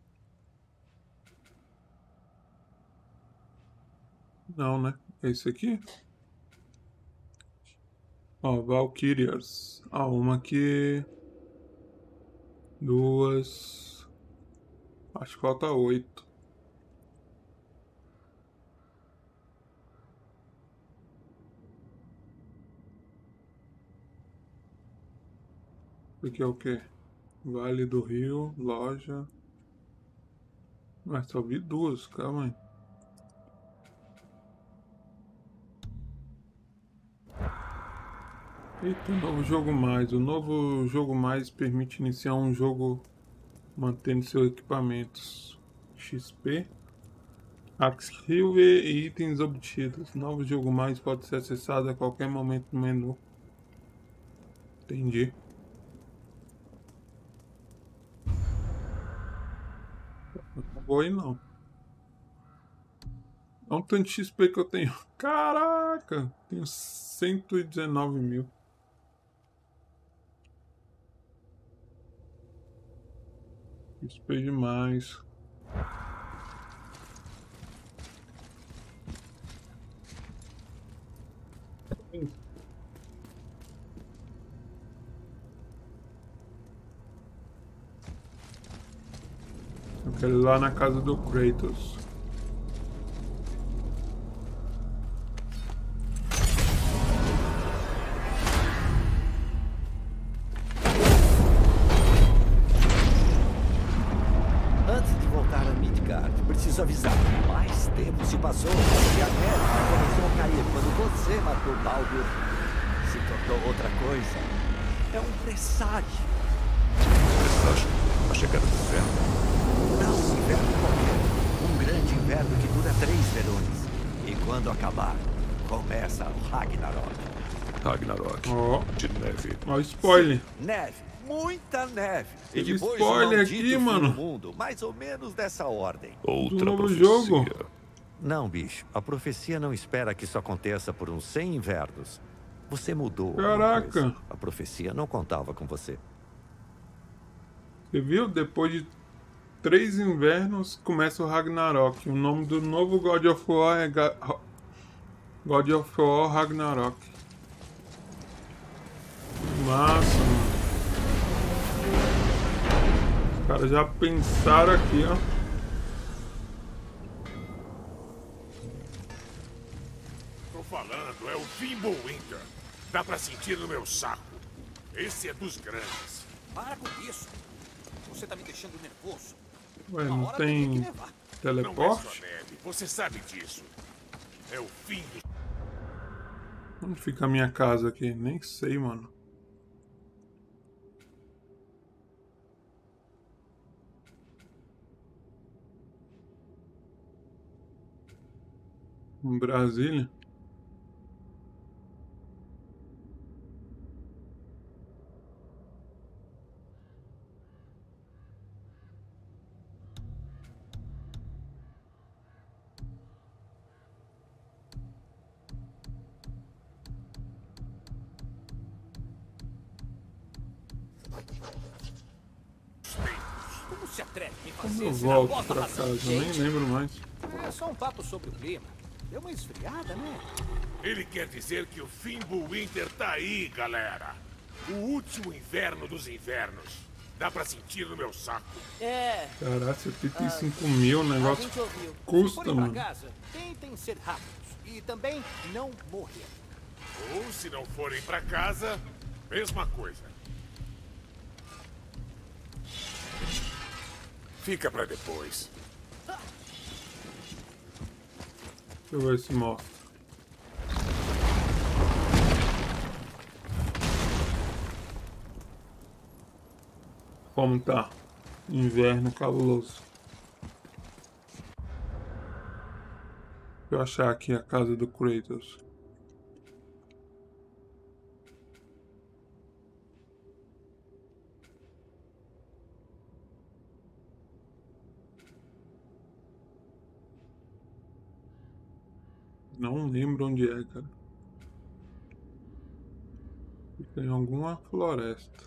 Não, né? É isso aqui? Ó, valquírias. Ah, uma aqui. Duas. Acho que falta oito. Isso aqui é o quê? Vale do Rio, loja. Mas só vi duas, calma aí. Eita, novo jogo mais. O novo jogo mais permite iniciar um jogo mantendo seus equipamentos. X P. Arquivo e itens obtidos. Novo jogo mais pode ser acessado a qualquer momento no menu. Entendi. Não vou aí não. Olha o tanto de X P que eu tenho. Caraca! Tenho cento e dezenove mil. X P demais. Quero ir lá na casa do Kratos. Antes de voltar a Midgard, preciso avisar. Mais tempo se passou e a neve começou a cair quando você matou Baldur. Se tornou outra coisa. É um presságio. Presságio? A chegada do inverno? Não um inverno qualquer. Um grande inverno que dura três verões. E quando acabar, começa o Ragnarok. Ragnarok. Ó, De neve. ó, spoiler. Neve. Muita neve. E Teve depois spoiler o aqui, maldito fim mano. do mundo. Mais ou menos dessa ordem. Outra novo profecia. jogo. Não, bicho. A profecia não espera que isso aconteça por uns cem invernos. Você mudou. alguma Caraca. coisa. A profecia não contava com você. Você viu? Depois de três invernos começa o Ragnarok. O nome do novo God of War é Ga- God of War Ragnarok. Massa, mano. Os caras já pensaram aqui, ó. Tô falando, é o Fimbulwinter. Dá pra sentir no meu saco. Esse é dos grandes. Para com isso. Você tá me deixando nervoso. Ué, Uma não hora tem que tem levar. Não é só teleporte? neve, você sabe disso. É o fim do... Onde fica a minha casa aqui? Nem sei, mano. Em Brasília? Como se atreve em Como fazer eu esse volto negócio da pra razão? casa? Eu nem lembro mais. É só um papo sobre o clima. Deu uma esfriada, né? Ele quer dizer que o Fimbulwinter tá aí, galera. O último inverno dos invernos. Dá pra sentir no meu saco. É, Caralho, setenta e cinco mil, o a negócio gente ouviu. Se custa, forem pra mano. casa, tentem ser rápidos. E também não morrer. Ou se não forem pra casa, mesma coisa. Fica pra depois. Deixa eu ver se mostra. Como tá? Inverno cabuloso. Deixa eu achar aqui a casa do Kratos. Não lembro onde é, cara. Fica em alguma floresta.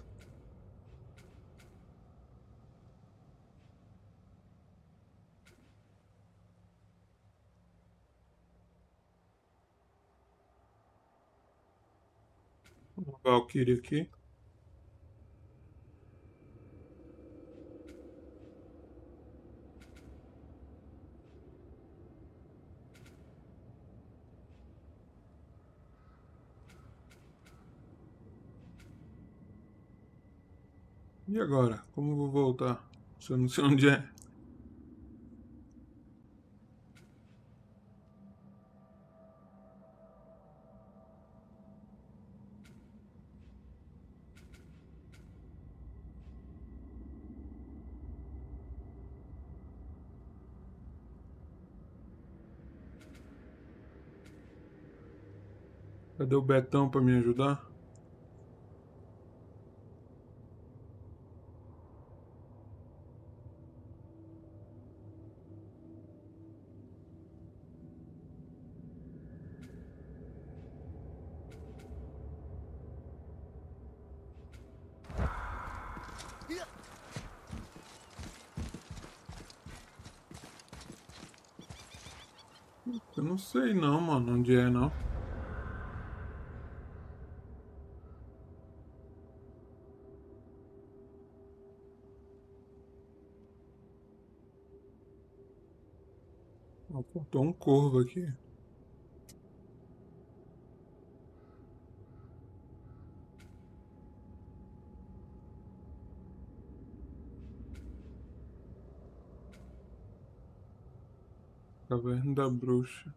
Uma Valkyrie aqui. E agora? Como eu vou voltar? Se eu não sei onde é. Cadê o Betão pra me ajudar? Eu não sei não, mano, onde é não. Ó, faltou um corvo aqui. Caverna da Bruxa.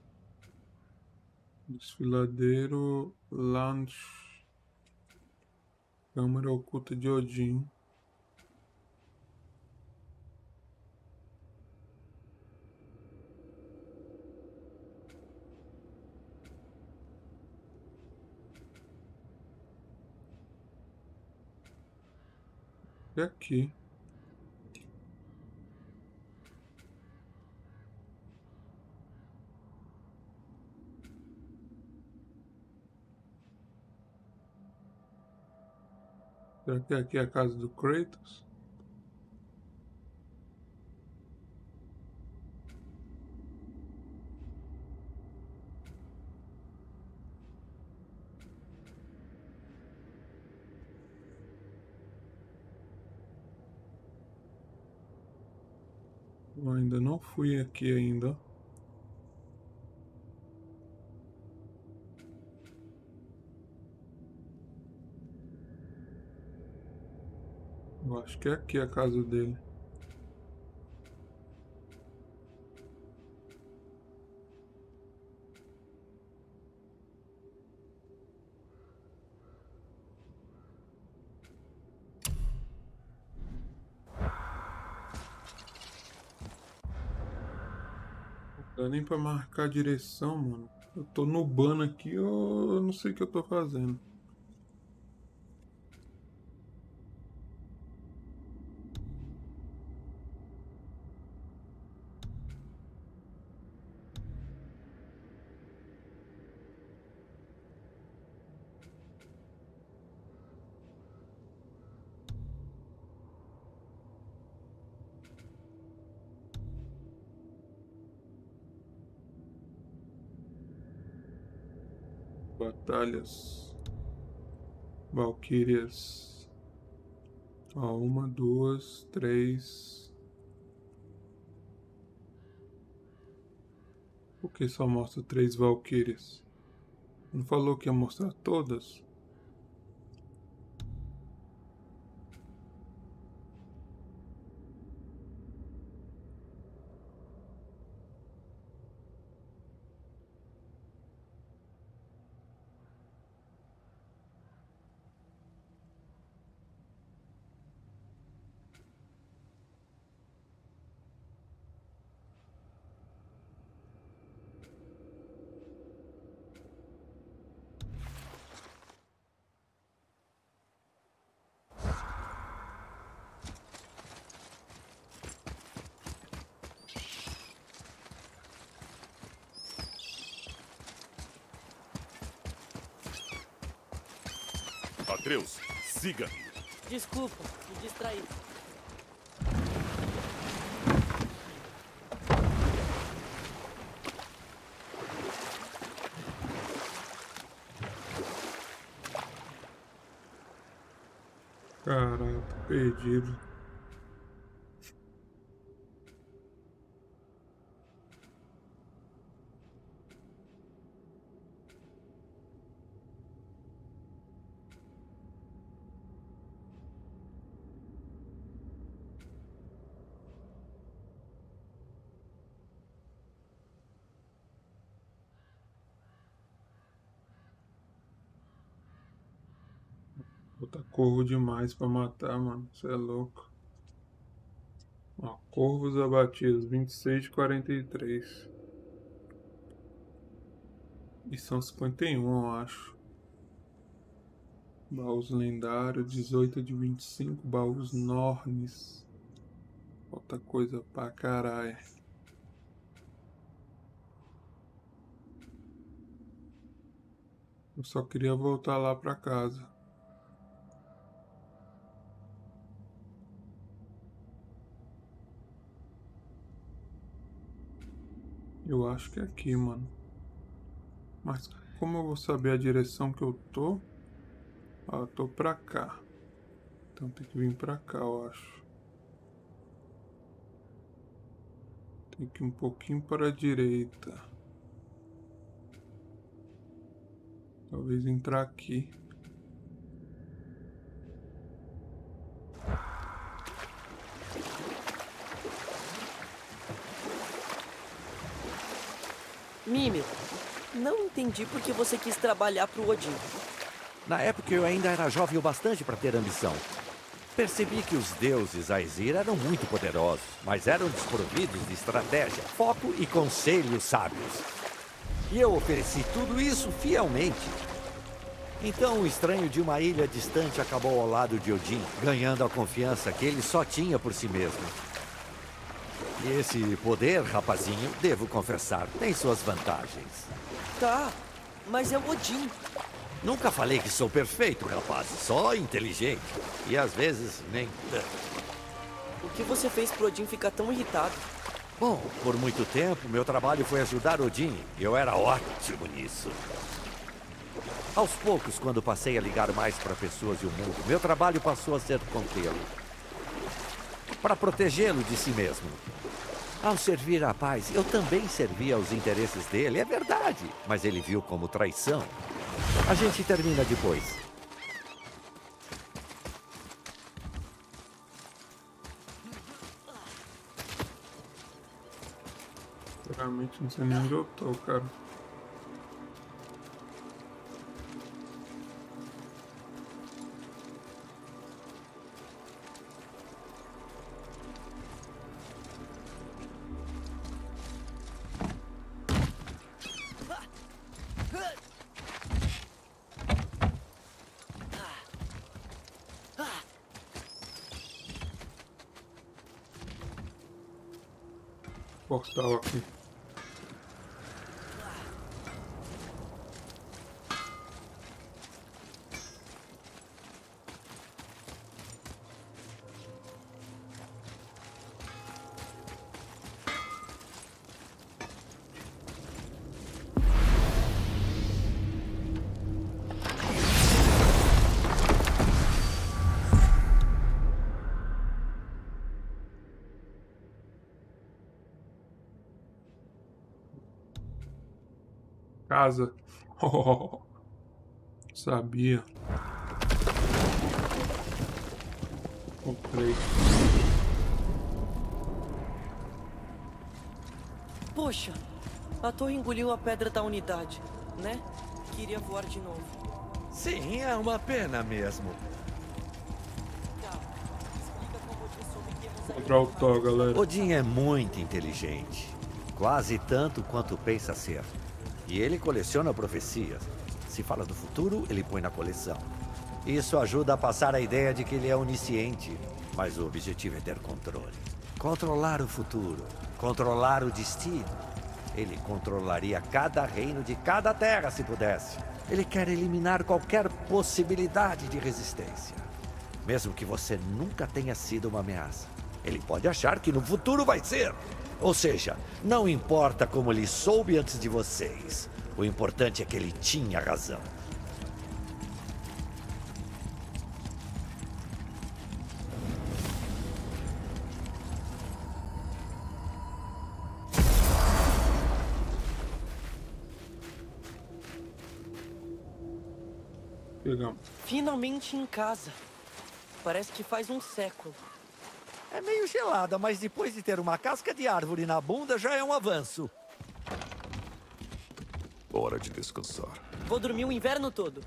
Desfiladeiro Lounge. Câmara oculta de Odin. E aqui. Será que aqui é a casa do Kratos? Eu ainda não fui aqui ainda. Eu acho que é aqui a casa dele. Não dá nem pra marcar a direção, mano. Eu tô nubando aqui, eu não sei o que eu tô fazendo. Batalhas. Valquírias. Ó, uma, duas, três. Por que só mostra três Valquírias? Não falou que ia mostrar todas? Atreus, siga! Desculpa, me distraí. Caraca, tô perdido. Botar corvo demais pra matar, mano. Você é louco. Ó, corvos abatidos, vinte e seis de quarenta e três. E são cinquenta e um, eu acho. Baús lendários, dezoito de vinte e cinco. Baús Nornes. Falta coisa pra caralho. Eu só queria voltar lá pra casa. Eu acho que é aqui, mano. Mas como eu vou saber a direção que eu tô? Ah, eu tô pra cá. Então tem que vir pra cá, eu acho. Tem que ir um pouquinho para a direita. Talvez entrar aqui. Mimir, não entendi por que você quis trabalhar pro Odin. Na época eu ainda era jovem o bastante para ter ambição. Percebi que os deuses Aesir eram muito poderosos, mas eram desprovidos de estratégia, foco e conselhos sábios. E eu ofereci tudo isso fielmente. Então o estranho de uma ilha distante acabou ao lado de Odin, ganhando a confiança que ele só tinha por si mesmo. E esse poder, rapazinho, devo confessar, tem suas vantagens. Tá, mas é o Odin. Nunca falei que sou perfeito, rapaz. Só inteligente. E às vezes nem tanto. O que você fez pro Odin ficar tão irritado? Bom, por muito tempo, meu trabalho foi ajudar Odin. E eu era ótimo nisso. Aos poucos, quando passei a ligar mais para pessoas e o mundo, meu trabalho passou a ser contê-lo. Para protegê-lo de si mesmo. Ao servir a paz, eu também servia aos interesses dele, é verdade. Mas ele viu como traição. A gente termina depois. Realmente não sei nem onde eu tô, cara. Portal aqui. Casa. Oh, sabia. Comprei. Poxa, a torre engoliu a pedra da unidade, né? Queria voar de novo. Sim, é uma pena mesmo. Tá, explica como o Odin soube que íamos Contra o Thor, galera. Odin é muito inteligente. Quase tanto quanto pensa ser. E ele coleciona profecias. Se fala do futuro, ele põe na coleção. Isso ajuda a passar a ideia de que ele é onisciente. Mas o objetivo é ter controle. Controlar o futuro. Controlar o destino. Ele controlaria cada reino de cada terra se pudesse. Ele quer eliminar qualquer possibilidade de resistência. Mesmo que você nunca tenha sido uma ameaça. Ele pode achar que no futuro vai ser. Ou seja, não importa como ele soube antes de vocês. O importante é que ele tinha razão. Pegamos. Finalmente em casa. Parece que faz um século. É meio gelada, mas depois de ter uma casca de árvore na bunda já é um avanço. Hora de descansar. Vou dormir o inverno todo.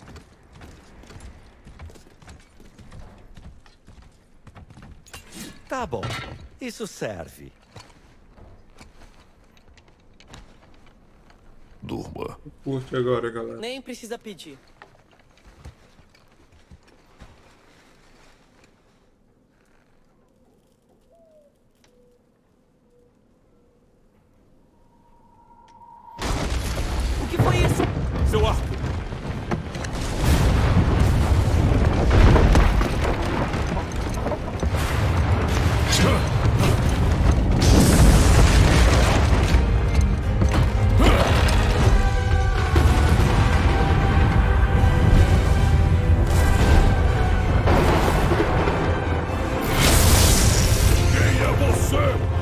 Tá bom, isso serve. Durma. Curte agora, galera. Nem precisa pedir. O que foi isso? Seu arco! Quem é você?